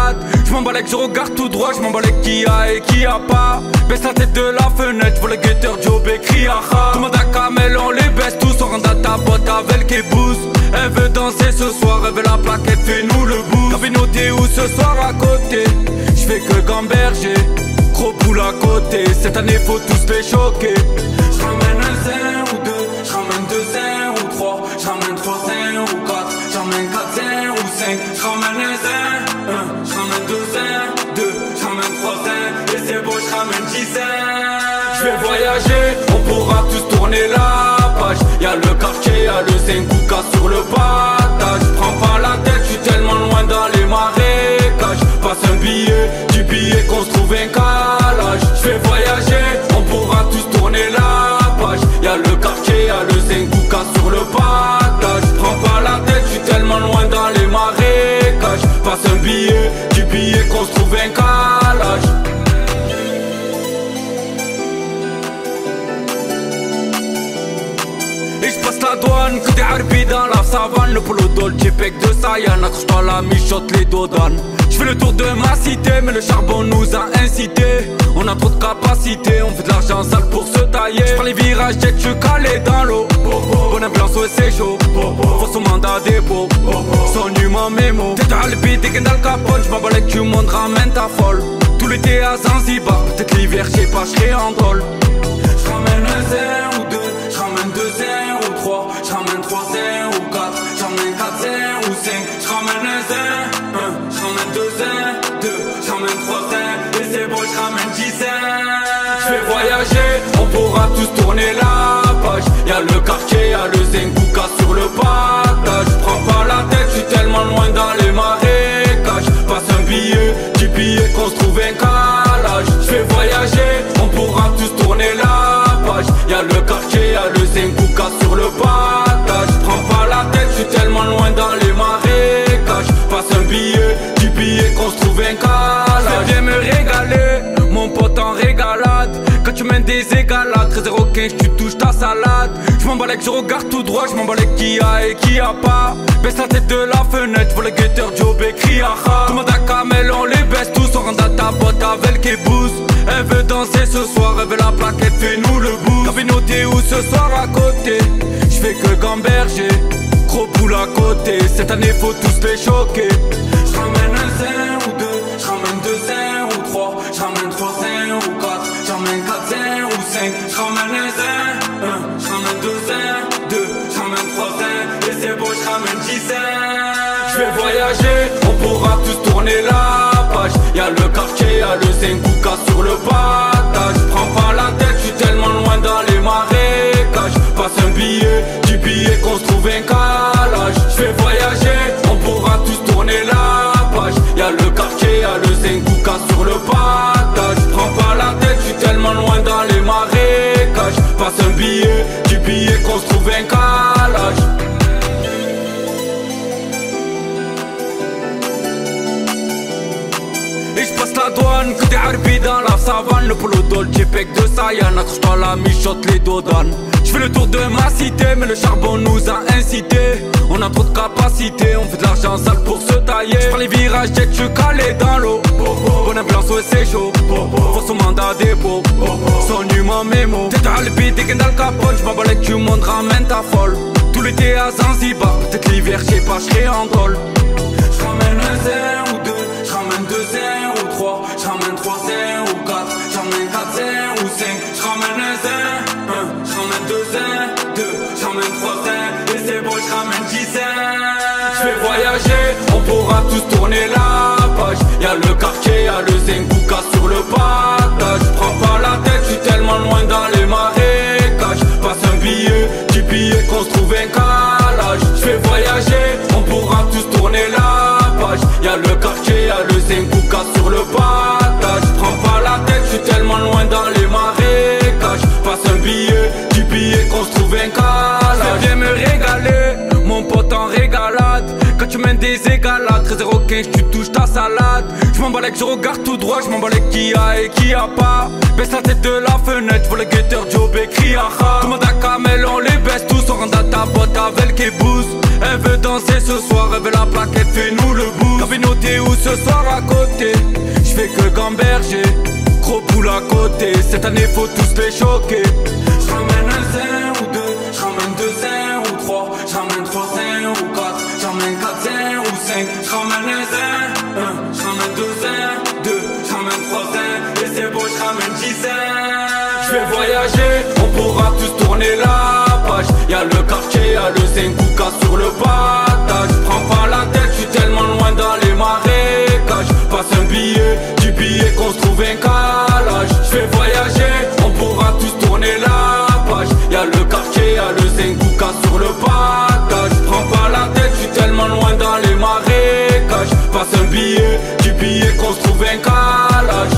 Je m'en balèque, je regarde tout droit, je m'en balèque qui a et qui a pas. Baisse la tête de la fenêtre, je vois le guetteur Job et crie aha. Tout le monde à Kamel, on les baisse tous, on rentre à ta boîte avec les boosts. Elle veut danser ce soir, elle veut la plaquette, fais-nous le boost. T'avais noté où ce soir à côté, je fais que gamberger. Gros boule à côté, cette année faut tous les choquer. Je ramène un zin ou deux, je ramène deux zins ou trois, je ramène trois zins ou quatre, je ramène quatre zins ou cinq, je ramène un zin, je ramène deux zins, je ramène trois zins, et c'est beau, je ramène 10 zins. Je vais voyager, on pourra tous tourner la page. Y'a le quartier, y'a le Zengouka sur le partage. Prends pas la tête, je suis tellement loin dans les marécages. Passe un billet, du billet qu'on se trouve un calage. Je vais voyager, on pourra tous tourner la page. Y'a le quartier, y'a le Zengouka sur le partage. Prends pas la tête, je suis tellement loin dans les marécages. Passe un billet, du billet qu'on se trouve un calage. Et je passe la douane, côté Harbi dans la savane. Le polo Dolce, pec de Sayan, accroche-toi la michotte, les dodanes. Je fais le tour de ma cité, mais le charbon nous a incité. On a trop de capacité, on fait de l'argent sale pour se tailler. Je prends les virages, je suis calé dans l'eau. Bonne ambiance, ouais c'est chaud. Faut son mandat dépôt, son humain mémo. Tête à Albi, t'es dans le capone, je m'en balèque, tu montes, ramène ta folle. Tout l'été à Zanzibar, peut-être l'hiver, je sais pas, je serai en col. Je ramène un zin ou deux, je ramène deux zins ou trois, je ramène trois zins ou quatre, je ramène quatre zins ou cinq, je ramène un zin, je ramène deux zins, je ramène trois zins, et c'est bon, je ramène 10 zins. Je vais voyager, on pourra tous tourner la page. Y'a le quartier, y'a le Zengouka sur le partage. Prends pas la tête, je suis tellement loin dans les marécages. Passe un billet, du billet qu'on se trouve un calage. Je vais voyager, on pourra tous tourner la page. Y'a le quartier, y'a le Zengouka sur le partage. Prends pas la tête, je suis tellement loin dans les marécages. Passe un billet, du billet qu'on se trouve un calage. Je viens me régaler, mon pote en régalade. Quand tu mènes des égalades, 13,15, tu touches ta salade. Je m'en balèque, je regarde tout droit, je m'en balèque qui a et qui a pas. Baisse la tête de la fenêtre, vois le guetteur Job et crie aha. Tout le monde à Kamel, on les baisse tous, on rentre à ta boîte avec les boosts. Elle veut danser ce soir, elle veut la plaquette, fais-nous le boost. T'avais noté où ce soir à côté, je fais que gamberger. Gros boule à côté, cette année faut tous les choquer. Je ramène un zin ou deux, je ramène deux zins ou trois, je ramène trois zins ou quatre, je ramène quatre zins ou cinq, je ramène un zin, je ramène deux zins, je ramène trois zins, et c'est beau, je ramène 10 zins. Je vais voyager, on pourra tous tourner la page. Y'a le quartier, y'a le Zengouka sur le partage. Prends pas la tête, je suis tellement loin dans les marécages. Passe un billet, du billet qu'on se trouve un calage. Je vais voyager, on pourra tous tourner la page. Y'a le quartier, y'a le Zengouka sur le partage. Prends pas la tête, je suis tellement loin dans les marécages. Passe un billet, du billet qu'on se trouve un calage. Et je passe la douane, côté Harbi dans la savane. Le polo Dolce, pec de Sayan, accroche-toi la michotte, les dodanes. Je fais le tour de ma cité, mais le charbon nous a incité. On a trop de capacité, on fait de l'argent sale pour se tailler. Je prends les virages, je suis calé dans l'eau. Bonne ambiance, ouais c'est chaud. Faut son mandat dépôt, son humain mémo. Tête à Albi, t'es dans le capone, je m'en balèque, tu montes, ramène ta folle. Tout l'été à Zanzibar, peut-être l'hiver, je sais pas, je serai en col. Je ramène un zin ou deux, je ramène deux zins ou trois, je ramène trois zins ou quatre, je ramène quatre zins ou cinq, je ramène un zin, je ramène deux zins, je ramène trois zins, et c'est bon, je ramène 10 zins. Je vais voyager, on pourra tous tourner la page. Y'a le quartier, y'a le Zengouka sur le partage. Prends pas la tête, je suis tellement loin dans les marécages. Passe un billet, du billet qu'on se trouve un calage. Je vais voyager, on pourra tous tourner la page. Y'a le quartier, y'a le Zengouka sur le partage. Prends pas la tête, je suis tellement loin dans les marécages. Passe un billet, du billet qu'on se trouve un calage. Je viens me régaler, mon pote en régalade. Quand tu mènes des égalades, 13,15, tu touches ta salade. Je m'en balèque, je regarde tout droit, je m'en balèque qui a et qui a pas. Baisse la tête de la fenêtre, vois le guetteur Job et crie aha. Tout le monde à Kamel, on les baisse tous, on rentre à ta boîte avec les boosts. Elle veut danser ce soir, elle veut la plaquette, fais-nous le boost. blues. Cabinoté ou ce soir à côté, j'fais que gamberger. Gros poule à côté, cette année faut tous les choquer. J'ramène un zin ou deux, j'ramène deux zins ou trois, j'ramène trois zins ou quatre, j'ramène quatre zins ou cinq, j'ramène un zin, j'ramène deux zins, deux, j'ramène trois zins, et c'est beau, j'ramène 10 zins. J'vais voyager, on pourra tous tourner la page. Y'a le quartier, y'a le Zenkuka sur le partage. Prends pas la tête, j'suis tellement loin dans les marécages. Passe un billet, du billet qu'on se trouve un calage. J'fais voyager, on pourra tous tourner la page. Y'a le quartier, y'a le Zenkuka sur le partage. Prends pas la tête, j'suis tellement loin dans les marécages. Passe un billet, du billet qu'on se trouve un calage.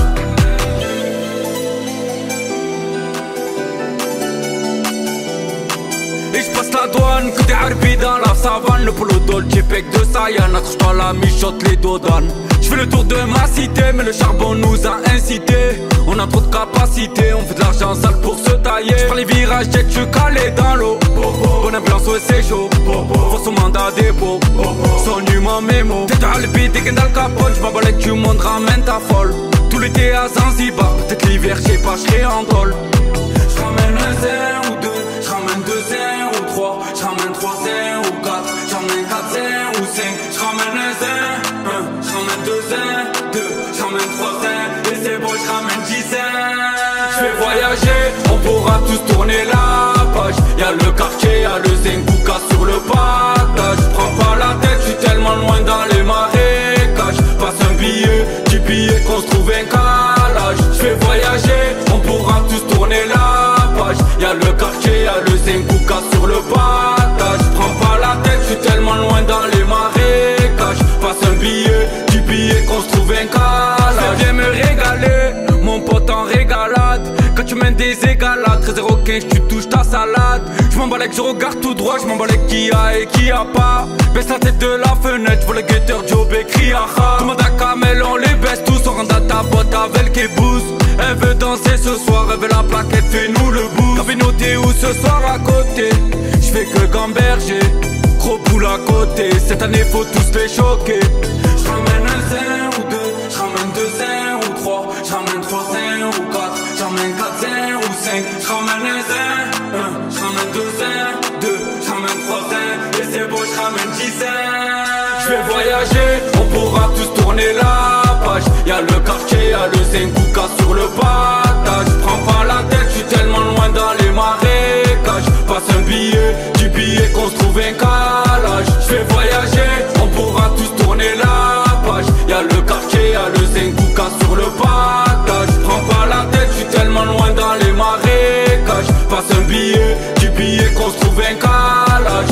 Et j'passe la douane, que des harpies dans la savane. Le polo Dolce, pec de Sayan, accroche-toi la michotte, les dodanes. J'fais le tour de ma cité, mais le charbon nous a incité. On a trop de capacité, on fait de l'argent sale pour se tailler. J'prends les virages, jet, j'suis calé dans l'eau. Bonne ambiance, ouais c'est chaud. Faut son mandat dépôt, son humain mémo. T'es de harpies, t'es dans le capote. J'm'en bats que tu montes, ramène ta folle. Tout l'été à Zanzibar, peut-être l'hiver, j'sais pas, j'serai en col. J'ramène un zin ou deux, j'ramène deux zins ou trois, j'ramène trois zins ou quatre, j'ramène quatre zins ou cinq, j'ramène un zin, j'ramène deux zins, deux, j'ramène trois zins, et c'est beau, j'ramène 10 zins. J'fais voyager, on pourra tous tourner la page. Y'a le quartier, y'a le Zenkuka sur le partage. Prends pas la tête, j'suis tellement loin dans les marécages. Passe un billet, du billet qu'on se trouve un calage. J'fais voyager, on pourra tous tourner la page. Y'a le quartier, y'a le Zenkuka sur le partage. Prends pas la tête, j'suis tellement loin dans les marécages. Passe un billet, du billet qu'on se trouve un calage. Viens me régaler, mon pote en régalade. Quand tu mènes des égalades, 13,15, tu touches ta salade. J'm'en bats je regarde tout droit, j'm'en bats qui y a et qui y a pas. Baisse la tête de la fenêtre, j'vois le guetteur Job et crie aha. Tout le monde à Kamel, on les baisse tous, on rentre à ta boîte avec les boosts. Elle veut danser ce soir, elle veut la plaquette, fais-nous le boost. Cabinoté ou ce soir à côté, j'fais que gamberger. Gros poule à côté, cette année faut tous les choquer. J'ramène un zin ou deux, j'ramène deux zins ou trois, j'ramène trois zins ou quatre, j'ramène quatre zins ou cinq, j'ramène un zin, j'ramène deux zins, deux, j'ramène trois zins, et c'est beau, j'ramène 10 zins. J'vais voyager, on pourra tous tourner la page. Y'a le quartier, y'a le Zenkuka sur le partage. Prends pas la tête, j'suis tellement loin dans les marécages. Passe un billet, du billet qu'on se trouve un calage. J'fais voyager, on pourra tous tourner la page. Y'a le quartier, y'a le Zenkuka sur le partage. Prends pas la tête, j'suis tellement loin dans les marécages. Passe un billet, du billet qu'on se trouve un calage.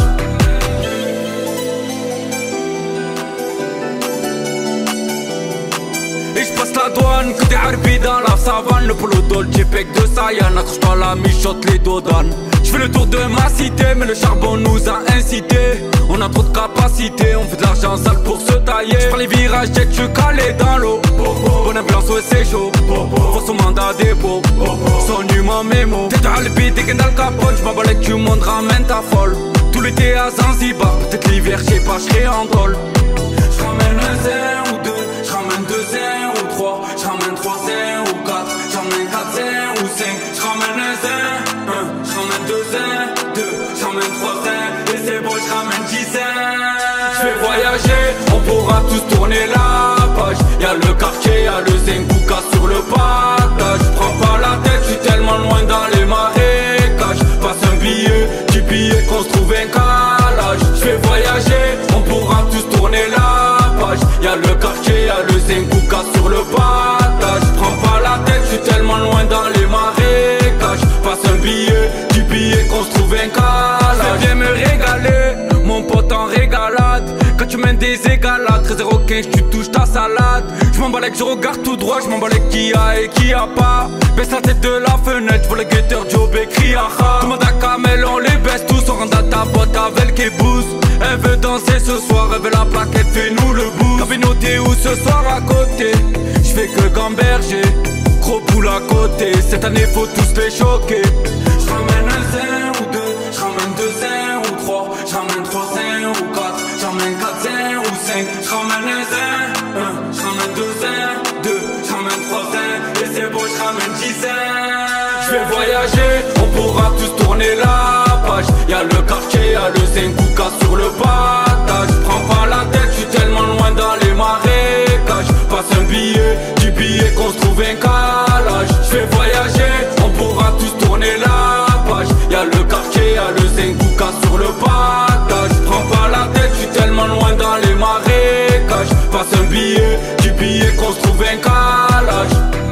Et j'passe la douane, que des harpies dans la savane. Le polo Dolce, pec de Sayan, accroche-toi la michotte, les dodanes. J'fais le tour de ma cité, mais le charbon nous a incité. On a trop de capacité, on fait de l'argent sale pour se tailler. J'prends les virages, jet, j'suis calé dans l'eau. Bonne ambiance, ouais c'est chaud. Faut son mandat dépôt, son humain mémo. T'es de harpies, t'es dans le capote. J'm'en bats que tu montes, ramène ta folle. Tout l'été à Zanzibar, peut-être l'hiver, j'sais pas, j'serai en col. J'ramène un zin ou deux, j'ramène deux zins ou trois, j'ramène trois zins ou quatre, j'ramène quatre zins ou cinq, j'ramène un zin, j'ramène deux zins, deux, j'ramène trois zins, et c'est beau, j'ramène 10 zins. J'fais voyager, on pourra tous tourner la page. Y'a le quartier, y'a le Zenkuka sur le partage. Prends pas la tête, j'suis tellement loin dans les marécages. Passe un billet, du billet qu'on se trouve un calage. J'fais voyager, on pourra tous tourner la page. Y'a le quartier, y'a le Zenkuka sur le partage. Prends pas la tête, j'suis tellement loin dans les marécages. Passe un billet, du billet qu'on se trouve un calage. Viens me régaler, mon pote en régalade. Quand tu mènes des égalades, 13,15, tu touches ta salade. J'm'en bats je regarde tout droit, j'm'en bats qui y a et qui y a pas. Baisse la tête de la fenêtre, j'vois le guetteur Job et crie aha. Tout le monde à Kamel, on les baisse tous, on rentre à ta boîte avec les boosts. Elle veut danser ce soir, elle veut la plaquette, fais-nous le boost. Cabinoté ou ce soir à côté, j'fais que gamberger. Gros poule à côté, cette année faut tous les choquer. J'ramène un zin ou deux, j'ramène deux zins ou trois, j'ramène trois zins ou quatre, j'ramène quatre zins ou cinq, j'ramène un zin. je ramène 10 cents. Je vais voyager, on pourra tous tourner la page. Y'a le quartier, y'a le Zenkuka sur le partage. Prends pas la tête, je suis tellement loin dans les marécages. Passe un billet, du billet qu'on se trouve un calage. Je vais voyager, on pourra tous tourner la page. Y'a le quartier, y'a le Zenkuka sur le partage. Prends pas la tête, je suis tellement loin dans les marécages. Passe un billet, du billet qu'on se trouve un calage.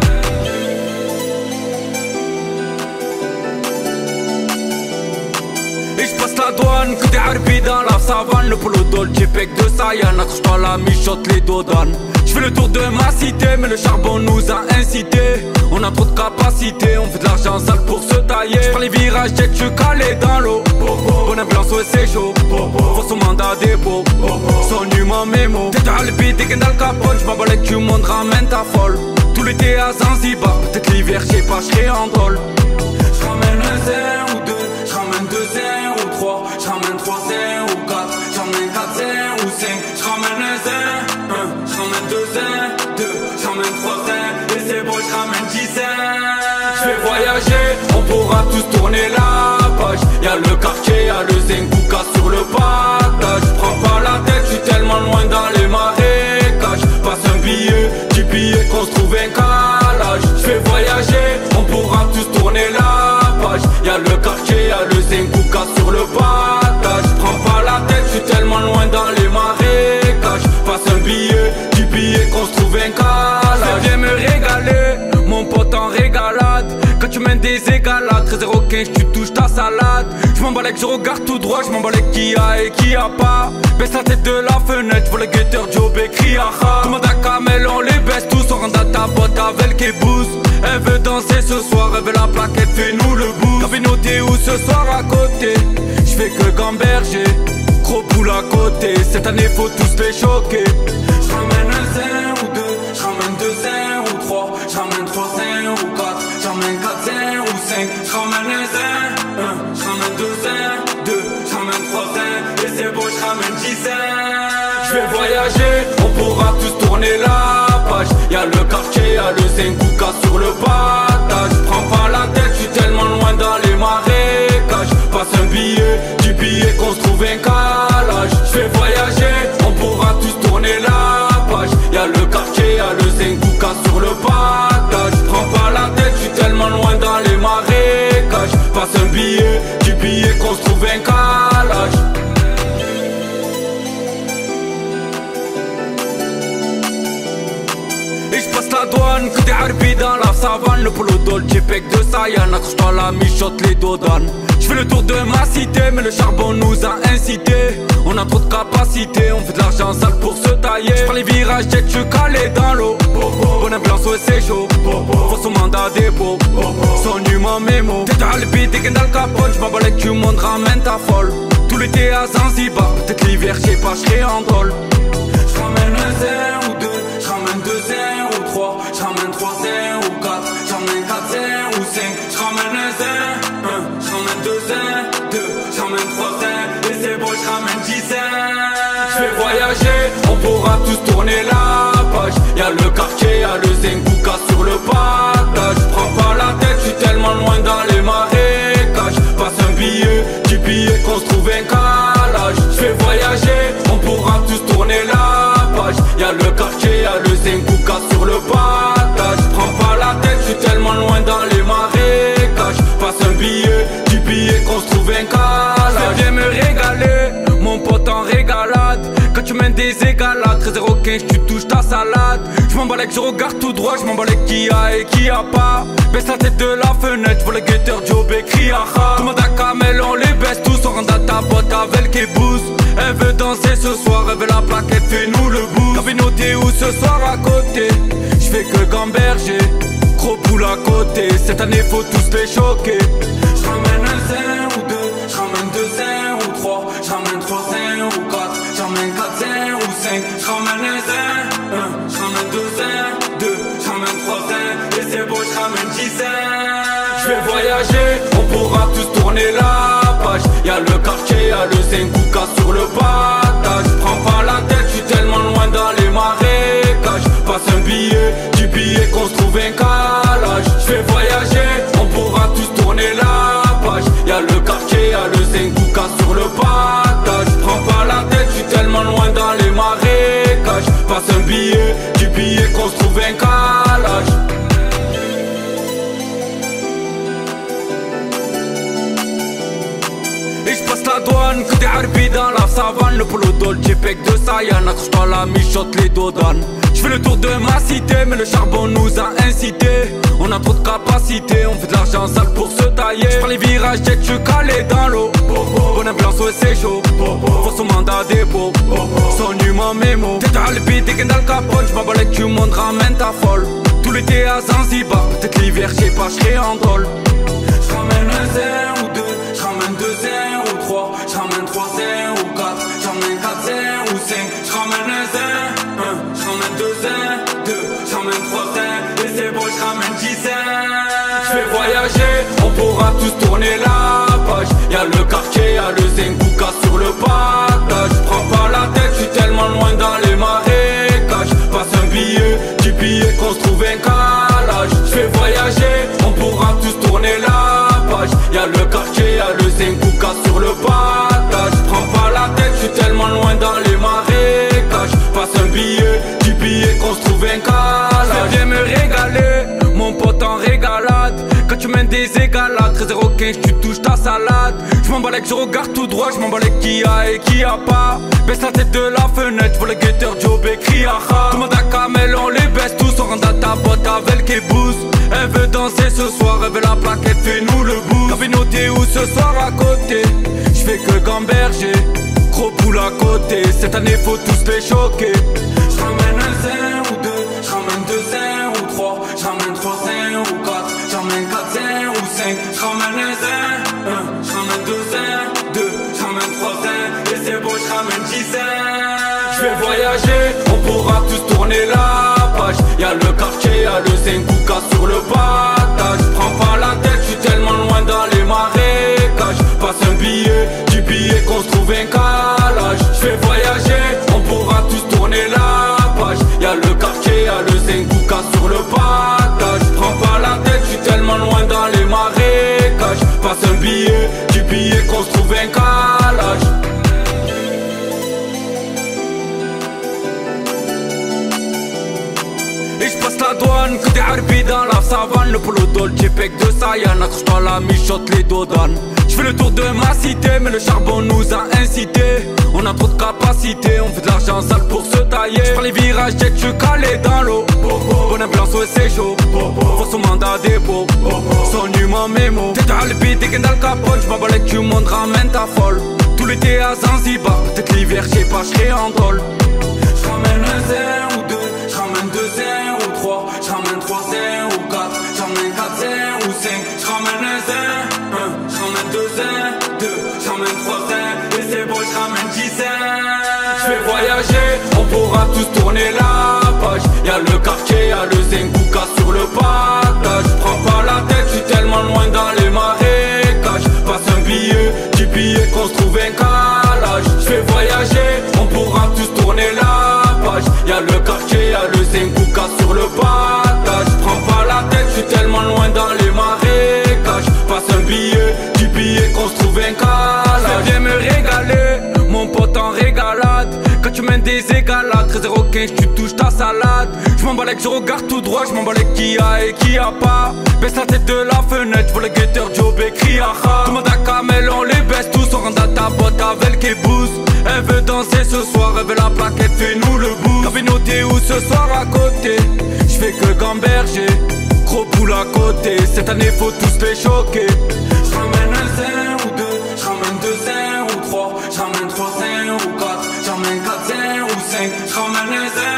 Et j'passe la douane, que des harpies dans la savane. Le polo Dolce, pec de Sayane. Accroche-toi la michotte, les dodanes. J'fais le tour de ma cité, mais le charbon nous a incité. On a trop de capacité, on fait de l'argent sale pour se tailler. J'prends les virages, tête, j'suis calé dans l'eau. Bonne influence, ouais c'est chaud. Faut son mandat dépôt. Son humain mémo. Tête à l'épée, t'es dans le capone. J'm'en bats que tu montes, ramène ta folle. Tout l'été à Zanzibar, peut-être l'hiver, j'sais pas, j'serai en drôle. J'ramène un zéro ou deux, j'ramène 2 0 ou 3, j'ramène 3 0 ou 4, j'ramène 4 0 ou 5, j'ramène un 0, j'ramène 2 0, 2, j'ramène 3 0, et c'est bon, j'ramène 10 0. J'vais voyager, on pourra tous tourner la page. Y'a le quartier, y'a le Zenkuka sur le partage. Prends pas la tête, j'suis tellement loin dans les marécages. Passe un billet, du billet qu'on se trouve un calage. J'vais voyager, on pourra tous tourner la page. Y'a le quartier, y'a le Zenkuka sur le partage. Prends pas la tête, j'suis tellement loin dans les marécages. Passe un billet, du billet qu'on se trouve un calage. Viens me régaler, mon pote en régalade. Quand tu mènes des égalades, 13,15, tu touches ta salade. J'm'en bats je regarde tout droit, j'm'en bats qui a et qui a pas. Baisse la tête de la fenêtre, vois le guetteur Job et crie aha. Tout le monde à Kamel, on les baisse tous, on rentre à ta boîte avec les bouses. Elle veut danser ce soir, elle veut la plaquette, fais-nous le boost. Cabinoté où ce soir à côté, j'fais que gamberger. Gros poule à côté, cette année faut tous les choquer. J'ramène un 0 ou 2, j'ramène 2 0 ou 3, j'ramène 3 0 ou 4, j'ramène 4 0 ou 5, j'ramène un 0, j'ramène 2 0, 2, j'ramène 3 0, et c'est bon, j'ramène 10 0. J'vais voyager, on pourra tous tourner la page. Y'a le quartier, y'a le Zenkuka sur le partage. Prends pas la tête, j'suis tellement loin dans les marécages. Passe un billet, du billet qu'on se trouve un calage. J'vais voyager, on pourra tous tourner la page. Y'a le quartier, y'a le Zenkuka sur le partage. Prends pas la tête, j'suis tellement loin dans les marécages. Passe un billet, du billet qu'on se trouve un calage. Et j'passe la douane, que des harpies dans la savane. Le polo Dolce, pec de Sayane. Accroche-toi la michotte, les dodanes. J'fais le tour de ma cité, mais le charbon nous a incité. On a trop de capacité, on fait de l'argent sale pour se tailler. J'prends les virages, tête, j'suis calé dans l'eau. Bonne influence, ouais c'est chaud. Faut son mandat dépôt. Son humain mémo. Tête à l'épée, t'es dans le capone. J'm'en bats que tu montes, ramène ta folle. Tout l'été à Zanzibar, peut-être l'hiver, j'sais pas, j'serai en drôle. J'ramène un 0 ou 2, j'ramène 2 0 ou 3, j'ramène 3 0 ou 4, j'ramène 4 0 ou 5, j'ramène un 0, j'ramène 2 0, 2, j'ramène 3 0, et c'est bon, j'ramène 10 0. J'vais voyager, on pourra tous tourner la page. Y'a le quartier, y'a le Zenkuka sur le partage. Prends pas la tête, j'suis tellement loin dans les marécages. Passe un billet, du billet qu'on se trouve un calage. J'vais voyager, on pourra tous tourner la page. Y'a le quartier, y'a le Zenkuka sur le partage. Prends pas la tête, j'suis tellement loin dans les marécages. Passe un billet, du billet qu'on se trouve un calage. Viens me régaler, mon pote en régalade. Quand tu mènes des égalades, 13,15, tu touches ta salade. J'm'en bats je regarde tout droit, j'm'en bats qui a et qui a pas. Baisse la tête de la fenêtre, vois le guetteur Job et crie aha. Tout le monde à Kamel, on les baisse tous, on rentre à ta boîte avec les boost. Elle veut danser ce soir, elle veut la plaquette, fais-nous le boost. Cabinoté où ce soir à côté, j'fais que gamberger. Gros poule à côté, cette année faut tous les choquer. J'ramène un 0 ou 2, j'ramène 2 0 ou 3, j'ramène 3 0 ou 4, j'ramène 4 0 ou 5, j'ramène un 0, j'ramène 2 0, 2, j'ramène 3 0, et c'est bon, j'ramène 10 0. J'vais voyager, on pourra tous tourner la page. Y'a le quartier, y'a le Zenkuka sur le partage. Prends pas la tête, j'suis tellement loin dans les marécages. Passe un billet, du billet qu'on se trouve un calage. savane, le polo Dolce, pec de Sayan. Accroche-toi à la michotte, les dodanes. J'fais le tour de ma cité, mais le charbon nous a incité. On a trop de capacité, on fait de l'argent sale pour se tailler. J'prends les virages, jet, j'suis calé dans l'eau. Bonne ambiance, ouais c'est chaud. Faut son mandat dépôt. Son humain mémo. T'es dans le beat, t'es dans le capone. J'm'en bats les culs, monde ramène ta folle. Tout l'été à Zanzibar, peut-être l'hiver, j'sais pas, j'serai en Gaule. J'ramène un zéro ou deux, j'ramène 2 0 ou 3, j'ramène 3 0 ou 4, j'ramène 4 0 ou 5, j'ramène un 0, j'ramène 2 0, 2, j'ramène 3 0, et c'est bon, j'ramène 10 0. J'fais voyager, on pourra tous tourner la page. Y'a le quartier, y'a le Zenguka sur le partage. J'prends pas la tête, j'suis tellement loin dans les marécages. Passe un billet, 10 billets qu'on se trouve un calage. J'fais voyager, on pourra tous tourner la page. Y'a le quartier, y'a le Zenguka sur le partage. J'prends pas la tête, j'suis tellement loin dans les marécages. Passe un billet, 10 billets qu'on se trouve un calage. Viens me régaler, mon pote en régalade. Quand tu mènes des égalades, 13,15 tu touches ta salade. J'm'en bats je regarde tout droit, j'm'en bats qui a et qui a pas. Baisse la tête de la fenêtre, j'vois le guetteur Job et crie aha. Tout le monde à Kamel, on les baisse tous, on rentre à ta botte avec les bouses. Elle veut danser ce soir, elle veut la plaquette, fais-nous le boost. Communauté où ce soir à côté, j'fais que gamberger, gros poule à côté. Cette année faut tous les choquer. J'ramène un 0 ou 2, j'ramène 2 0 ou 3, j'ramène 3 0 ou 4, j'ramène 4 0 ou 5, j'ramène un 0, j'ramène 2 0, 2, j'ramène 3 0, et c'est bon, j'ramène 10 0. J'vais voyager, on pourra tous tourner la page. Y'a le quartier, y'a le Zenguka sur le partage. J'prends pas la tête, j'suis tellement loin dans les marécages. Passe un billet, 10 billets qu'on se trouve un calage. J'fais voyager, on pourra tous tourner la page. Y'a le quartier, y'a le Zenguka sur le partage. J'prends pas la tête, j'suis tellement loin dans les marécages. Passe un billet, 10 billets qu'on se trouve un calage. Et j'passe la douane, côté Harbi dans la savane. Le polo Dolce, pec de Sayan. Accroche-toi à la michotte, les dodanes. J'fais le tour de ma cité, mais le charbon nous a incité. On a trop de capacité, on fait de l'argent sale pour se tailler. J'prends les virages, jet, j'suis calé dans l'eau. Bonne ambiance, ouais c'est chaud. Faut son mandat dépôt. Son humain mémo. T'es dans le beat, t'es dans le capone. J'm'en bats les culs, monde ramène ta folle. Tout l'été à Zanzibar, peut-être l'hiver, j'sais pas, j'serai en Gaule. J'ramène un 0 ou 2, j'ramène 2 0 ou 3, j'ramène 3 0 ou 4, j'ramène 4 0 ou 5, j'ramène un 0, j'ramène 2 0, 2, j'ramène 3 0, et c'est bon, j'ramène 10 0. J'fais voyager, on pourra tous tourner la page. Y'a le quartier, y'a le Zenguka sur le partage. J'prends pas la tête, j'suis tellement loin dans les marécages. Passe un billet, 10 billets qu'on se trouve un calage. J'fais voyager, on pourra tous tourner la page. Y'a le quartier, y'a le Zenguka sur le partage. J'prends pas la tête, j'suis tellement loin dans les marécages. Passe un billet, 10 billets qu'on se trouve un calage. Viens me régaler, mon pote en régalade. Quand tu mènes des égalades, 13,15 tu touches ta salade. J'm'en bats je regarde tout droit, j'm'en bats qui a et qui a pas. Baisse la tête de la fenêtre, j'vois le guetteur Job et crie aha. Tout le monde à Kamel, on les baisse tous, on rentre à ta botte avec les boost. Elle veut danser ce soir, elle veut la plaquette, fais-nous le boost. Communauté où ce soir à côté, j'fais que gamberger, gros poule à côté. Cette année faut tous les choquer. J'ramène un 0 ou 2, j'ramène 2 0 ou 3, j'ramène 3 0 ou 4, j'ramène 4 0 ou 5, j'ramène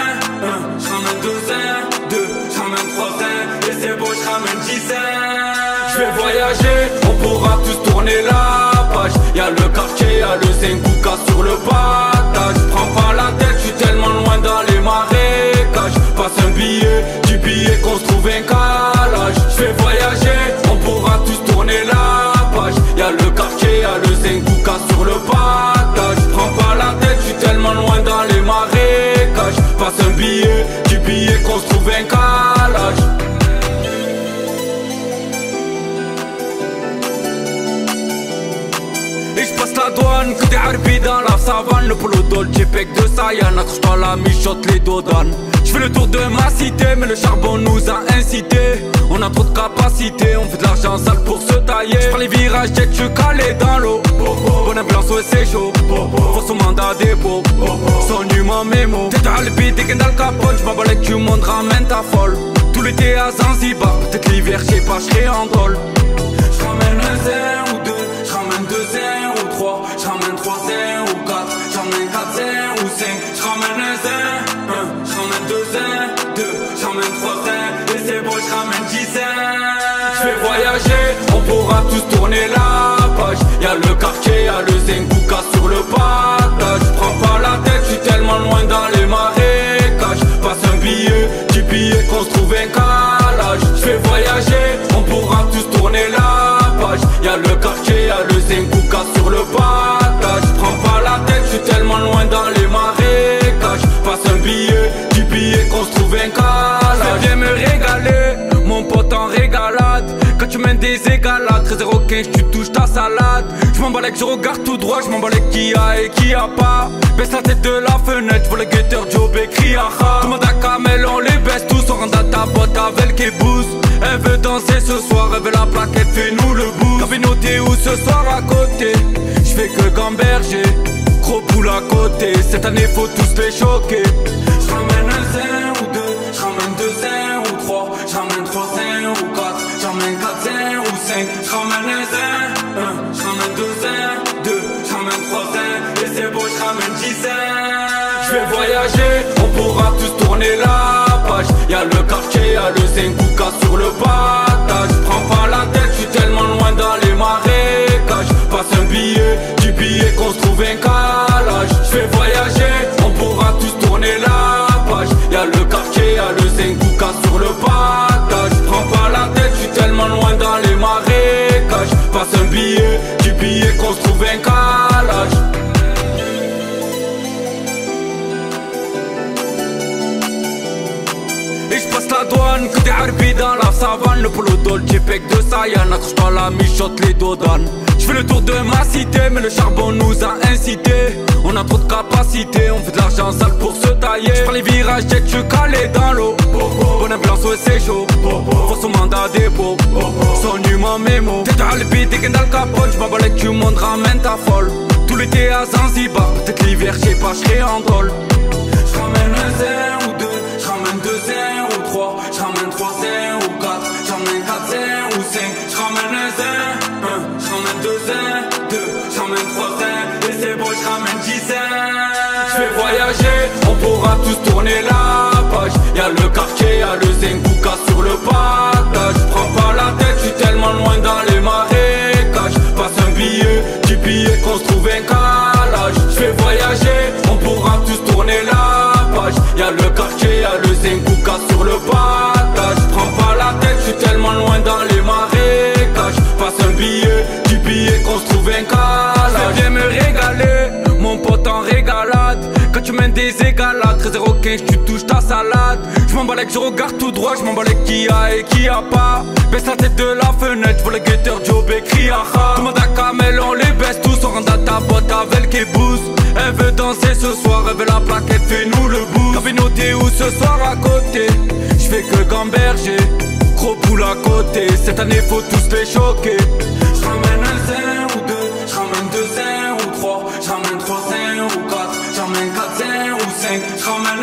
un 0, j'ramène 2 0, 2, j'ramène 3 0, et c'est bon, j'ramène 10 0. J'vais voyager, on pourra tous tourner la page. Y'a le quartier, y'a le Zenguka sur le partage. J'prends pas la tête, j'suis tellement loin dans les marécages. Passe un billet, 10 billets qu'on se trouve un calage. J'fais voyager, on pourra tous tourner la page. Y'a le quartier, y'a le Zenguka sur le partage. J'prends pas la tête, j'suis tellement loin dans les marécages. Passe un billet, 10 billets qu'on se trouve un calage. Et j'passe la douane, côté Harbi dans la savane. Le polo Dolce, pec de Sayan. Accroche-toi à la michotte, les dodanes. J'fais le tour de ma cité, mais le charbon nous a incité. On On a trop de capacité, on fait de l'argent sale pour se tailler. J'prends les virages, check, j'suis calé dans l'eau. Bonne ambulance, ouais c'est chaud. Faut son mandat dépôt. Son humain mémo. T'es dans le beat, t'es dans le capote. J'm'en bats les culs, monde ramène ta folle. Tout l'été à Zanzibar, peut-être l'hiver, j'sais pas, j'serai en dol. J'ramène un zéro ou deux, j'ramène 2 0 ou 3, j'ramène 3 0 ou 4, j'ramène 4 0 ou 5, j'ramène un 0, j'ramène 2 0, 2, j'ramène 3 0, et c'est bon, j'ramène 10 0. J'vais voyager, on pourra tous tourner la page. Y'a le quartier, y'a le Zengouka sur le partage. J'prends pas la tête, j'suis tellement loin dans les marécages. Passe un billet, 10 billets qu'on se trouve un calage. J'fais voyager, on pourra tous tourner la page. Y'a le quartier, y'a le Zengouka sur le partage. J'prends pas la tête, j'suis tellement loin dans les marécages. Passe un billet, 10 billets qu'on se trouve un calage. Viens me régaler, mon pote en régalade. Quand tu mènes des égalades, 13,15 tu touches ta salade. J'm'en bats je regarde tout droit, j'm'en bats qui a et qui a pas. Baisse la tête de la fenêtre, j'vois le guetteur Job et crie aha. Tout le monde à Kamel, on les baisse tous, on rentre dans ta boîte avec les boost. Elle veut danser ce soir, elle veut la plaquette, fais-nous le boost. Communauté où ce soir à côté, j'fais que gamberger, gros boule à côté. Cette année faut tous les choquer. J'ramène un 0 ou 2, j'ramène 2 0 ou 3, j'ramène 3 0 ou 4, j'ramène 4 0 ou 5, j'ramène un 0, j'ramène 2 0, 2, j'ramène 3 0, et c'est bon, j'ramène 10 0. J'vais voyager, on pourra tous tourner la page. Y'a le quartier, y'a le Zengouka sur le partage. J'prends pas la tête, j'suis tellement loin dans les marécages. Passe un billet, 10 billets qu'on se trouve un calage. J'vais voyager, on pourra tous tourner la page. Y'a le quartier, y'a le Zengouka sur le partage. J'prends pas la tête, j'suis tellement loin dans les marécages. Passe un billet, 10 billets qu'on se trouve un calage. Et j'passe la douane, que des harpies dans la savane. Le polo Dolce, pec de Sayan, accroche-toi la michotte, les dodanes. J'fais le tour de ma cité, mais le charbon nous a incité. On a trop de capacité, on fait de l'argent sale pour se tailler. J'prends les virages, check, j'suis calé dans l'eau. Bonne ambulance, ouais c'est chaud. Faut son mandat dépôt. Son humain mémo. T'es dans le beat, t'es dans le capote. J'm'en bats les culs, monde ramène ta folle. Tout l'été à Zanzibar, peut-être l'hiver, j'sais pas, j'serai en drôle. J'ramène un 0 ou 2, j'ramène 2 0 ou 3, j'ramène 3 0 ou 4, j'ramène 4 0 ou 5, j'ramène un 0, j'ramène 2 0, 2, j'ramène 3 0, et c'est bon, j'ramène 10 0. J'vais voyager, on pourra tous tourner la page. Y'a le quartier, y'a le Zengouka sur le partage. J'prends pas la tête, j'suis tellement loin dans les marécages. Passe un billet, 10 billets qu'on se trouve un calage. J'vais voyager, on pourra tous tourner la page. Y'a le quartier, y'a le Zengouka sur le partage. J'prends pas la tête, j'suis tellement loin dans les marécages. Passe un billet, 10 billets qu'on se trouve un calage. Viens me régaler, mon pote en régalade. Quand tu mènes des égalades, 13,15 tu touches ta salade. J'm'en bats je regarde tout droit, j'm'en bats qui a et qui a pas. Baisse la tête de la fenêtre, j'vois le guetteur Job et crie aha. Tout le monde à Kamel, on les baisse tous, on rentre dans ta boîte avec les boost. Elle veut danser ce soir, elle veut la plaquette, fais-nous le boost. Communauté où ce soir à côté, j'fais que gamberger, gros boule à côté. Cette année faut tous les choquer. J'ramène un 0 ou 2, j'ramène 2 0 ou 3, j'ramène 3 0 ou 4, j'ramène 4 0 ou 5, j'ramène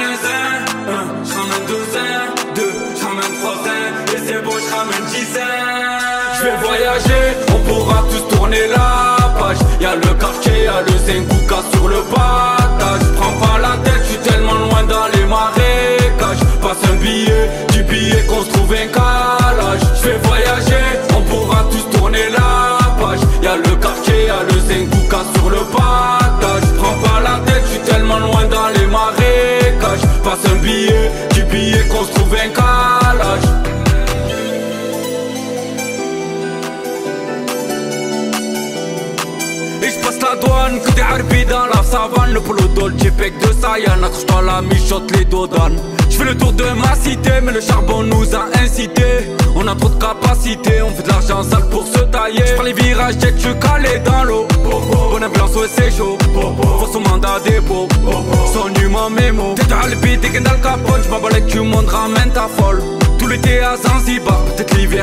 un 0, j'ramène 2 0, 2, j'ramène 3 0, et c'est bon, j'ramène 10 0. J'vais voyager, on pourra tous tourner la page. Y'a le quartier, y'a le Zengouka sur le partage. J'prends pas la tête, j'suis tellement loin dans les marécages. Passe un billet, 10 billets qu'on se trouve un calage. J'vais voyager, on pourra tous tourner la page. Y'a le quartier, y'a le Zengouka sur le partage. J'prends pas la tête, j'suis tellement loin dans les marécages. Passe un billet, 10 billets qu'on se trouve un calage. Et j'passe la douane, que des harpies dans la savane. Le polo Dolce, pec de Sayan, accroche-toi la michotte, les dodanes. J'fais le tour de ma cité, mais le charbon nous a incité. On a trop de capacité, on fait de l'argent sale pour se tailler. J'prends les virages, check, j'suis calé dans l'eau. Bonne ambulance, ouais c'est chaud. Faut son mandat dépôt. Son humain mémo. T'es dans le beat, t'es dans le capote. J'm'en bats les culs, monde ramène ta folle. Tout l'été à Zanzibar, peut-être l'hiver.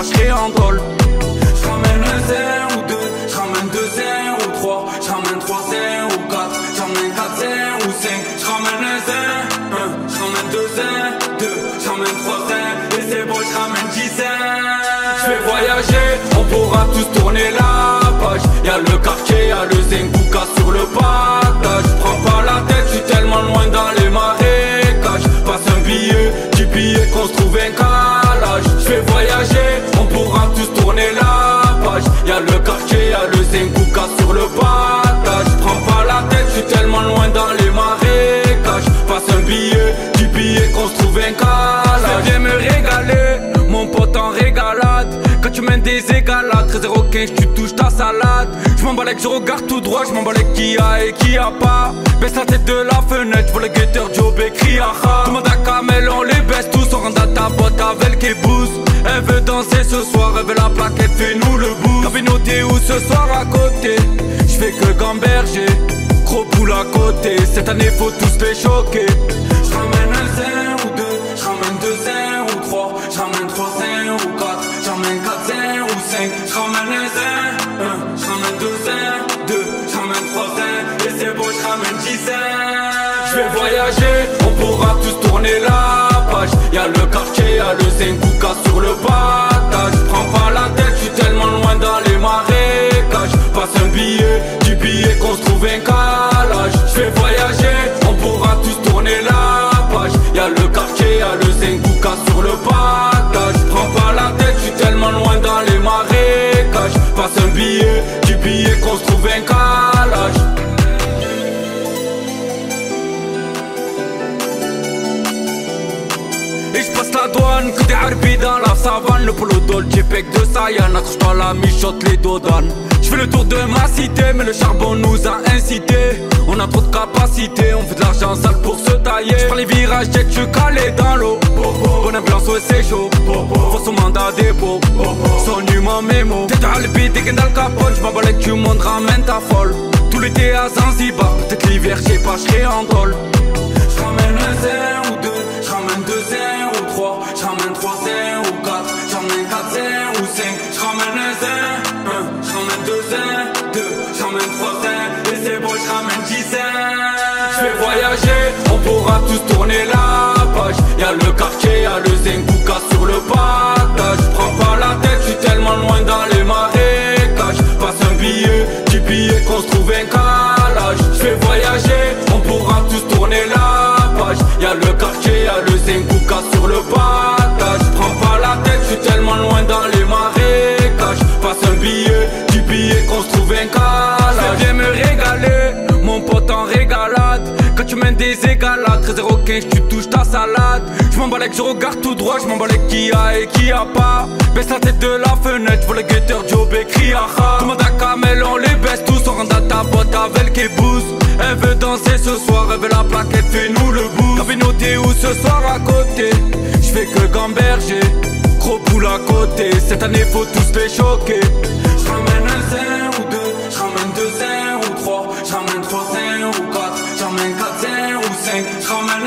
j'serai en drôle. J'ramène un 0 ou 2, j'ramène 2 0 ou 3, j'ramène 3 0 ou 4, j'ramène 4 0 ou 5, j'ramène un 0, j'ramène 2 0, 2, j'ramène 3 0, et c'est bon, j'ramène 10 0. J'vais voyager, on pourra tous tourner la page. Y'a le quartier, y'a le Zenkuka sur le partage. Prends pas la tête, j'suis tellement loin dans les marécages. Passe un billet, 10 billets qu'on se trouve un calage. J'vais voyager, on pourra tous tourner la page. Y'a le quartier, y'a le Zenkuka sur le partage. Prends pas la tête, j'suis tellement loin dans les marécages. Passe un billet, 10 billets qu'on se trouve un calage. Viens me régaler, mon pote en régalade. Quand tu mènes des égalades, 13,15 tu touches ta salade. J'm'en balais que je regarde tout droit, j'm'en balais qui a et qui a pas. Baisse la tête de la fenêtre, j'vois le guetteur Job et crie aha. Tout le monde à Kamel, on les baisse tous, on rentre à ta boîte avec les boosts. Elle veut danser ce soir, elle veut la plaquette, fais-nous le boost. Communauté où ce soir à côté, j'fais que gamberger, gros poule à côté. Cette année faut tous les choquer. J'ramène un 0 ou 2, j'ramène 2 0 ou 3, j'ramène 3 0 ou 4, j'ramène 4 0 ou 5, j'ramène un 0, j'ramène 2 0, 2, j'ramène 3 0, et c'est bon, j'ramène 10 0. J'vais voyager, on pourra tous tourner la page. Y'a le quartier, y'a le Zenkuka sur le partage. Prends pas la tête, j'suis tellement loin dans les marécages. Passe un billet, 10 billets qu'on se trouve un calage. J'vais voyager, on pourra tous tourner la page. Y'a le quartier, y'a le Zenkuka sur le partage. Prends pas la tête, j'suis tellement loin dans les marécages. Passe un billet, 10 billets qu'on se trouve un calage. Et j'passe la douane, que des harpies dans la savane. Le polo Dolce, pec de Sayane, accroche-toi la michotte, les dodanes. J'fais le tour de ma cité, mais le charbon nous a incité. On a trop de capacité, on fait de l'argent sale pour se tailler. J'prends les virages, jet, j'suis calé dans l'eau. Bonne ambiance, ouais c'est chaud. Faut son mandat dépôt, son numéro mémo. Tête à l'épée, dégaine dans le capone. J'm'en balais que tu montes, ramène ta folle. Tout l'été à Zanzibar, peut-être l'hiver, j'sais pas, j'serai en drôle. J'ramène un 0 ou 2, j'ramène 2 0 ou 3, j'ramène 3 0 ou 4, j'ramène 4 0 ou 5, j'ramène un 0, j'ramène 2 0, 2, j'ramène 3 0, et c'est bon, j'ramène 10 0. J'vais voyager, on pourra tous tourner la page. Y'a le quartier, y'a le Zenkuka sur le partage. Prends pas la tête, j'suis tellement loin dans les marécages. Passe un billet, 10 billets qu'on se trouve un calage. J'vais voyager, on pourra tous tourner la page. Y'a le quartier, y'a le Zenkuka sur le partage. Prends pas la tête, j'suis tellement loin dans les marécages. Passe un billet, 10 billets qu'on se trouve un calage. Viens me régaler, mon pote en régalade. Quand tu mènes des égalades, 13,15 tu touches ta salade. J'm'en balais que je regarde tout droit, j'm'en balais qui a et qui a pas. Baisse la tête de la fenêtre, j'vois le guetteur Job et crie aha. Tout le monde à Kamel, on les baisse tous, on rentre à ta boîte avec les boosts. Elle veut danser ce soir, elle veut la plaquette, fais-nous le boost. Communauté où ce soir à côté, j'fais que gamberger, gros poule à côté. Cette année faut tous les choquer. J'ramène un 0 ou 2, j'ramène 2 0 ou 3, j'ramène 3 0 ou 4, j'ramène 4 0 ou 5, j'ramène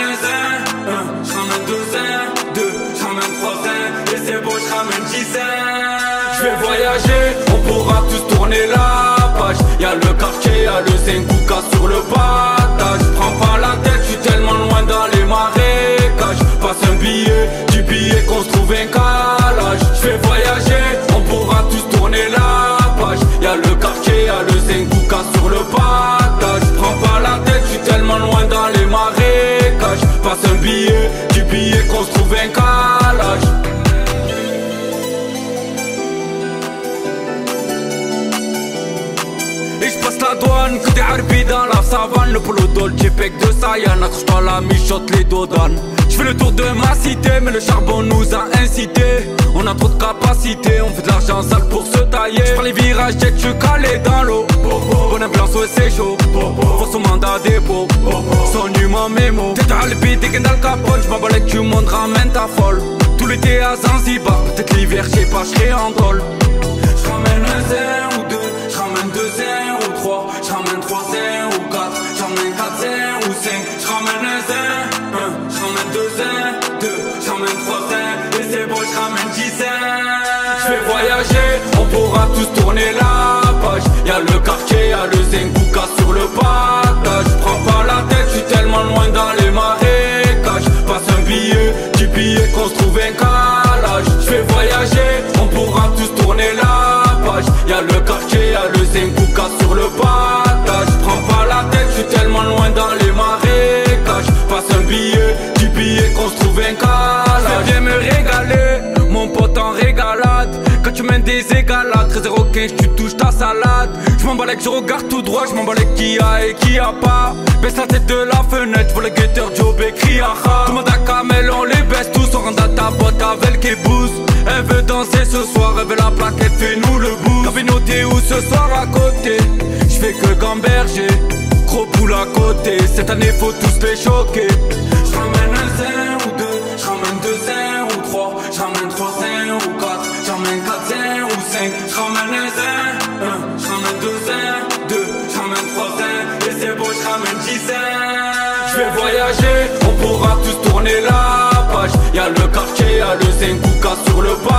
un 0, j'ramène 2 0, 2, j'ramène 3 0, et c'est bon, j'ramène 10 0. J'vais voyager, on pourra tous tourner la page. Y'a le quartier, y'a le Zenkuka sur le partage. Prends pas la tête, j'suis tellement loin dans les marécages. Passe un billet, 10 billets qu'on se trouve un calage. J'fais voyager, on pourra tous tourner la page. Y'a le quartier, y'a le Zenkuka sur le partage. Prends pas la tête, j'suis tellement loin dans les marécages. Passe un billet, 10 billets qu'on se trouve un calage. Et j'passe la douane, que des harpies dans la savane. Le polo Dolce, pec de Sayane, accroche-toi la michotte, les dodanes. J'fais le tour de ma cité, mais le charbon nous a incité. On a trop de capacité, on fait de l'argent sale pour se tailler. J'prends les virages, jet, j'suis calé dans l'eau. Bonne ambiance, ouais c'est chaud. Faut son mandat dépôt, son numéro mémo. Tête à l'épée, dégaine dans le capone. J'm'en balais que tu montes, ramène ta folle. Tout l'été à Zanzibar, peut-être l'hiver, j'sais pas, j'serai en drôle. J'ramène un 0 ou 2, j'ramène 2 0 ou 3, j'ramène 3 0 ou 4, j'ramène 4 0 ou 5, j'ramène un 0, j'ramène 2 0, 2, j'ramène 3 0, et c'est bon, j'ramène 10 0. voyager, on pourra tous tourner la page. Y'a le quartier, y'a le Zengouka sur le partage. Prends pas la tête, j'suis tellement loin dans les marécages. Passe un billet, 10 billets qu'on se trouve un calage. J'vais voyager, on pourra tous tourner la page. Y'a le quartier, y'a le Zengouka sur le partage. Prends pas la tête, j'suis tellement loin dans les marécages. Passe un billet, 10 billets qu'on se trouve un calage. Viens me régaler, mon pote en régalade. Quand tu mènes des égalades, 13,15 tu touches ta salade. J'm'en balèque, je regarde tout droit, j'm'en balèque qui a et qui a pas. Baisse la tête de la fenêtre, vois le guetteur Job et crie aha. Tout le monde à Kamel, on les baisse tous, on rentre à ta boîte avec les boost. Elle veut danser ce soir, elle veut la plaquette, fais-nous le boost. Cabinoté où ce soir à côté, j'fais que gamberger, gros boule à côté. Cette année faut tous les choquer. J'ramène un zin ou deux, j'ramène 2 zins ou 3, j'ramène 3 zins ou 4, j'ramène 4 zins ou 5, j'ramène un zin, j'ramène 2 zins, 2, j'ramène 3 zins, et c'est beau, j'ramène 10 zins. J'vais voyager, on pourra tous tourner la page. Y'a le quartier, y'a le Zengouka sur le pas.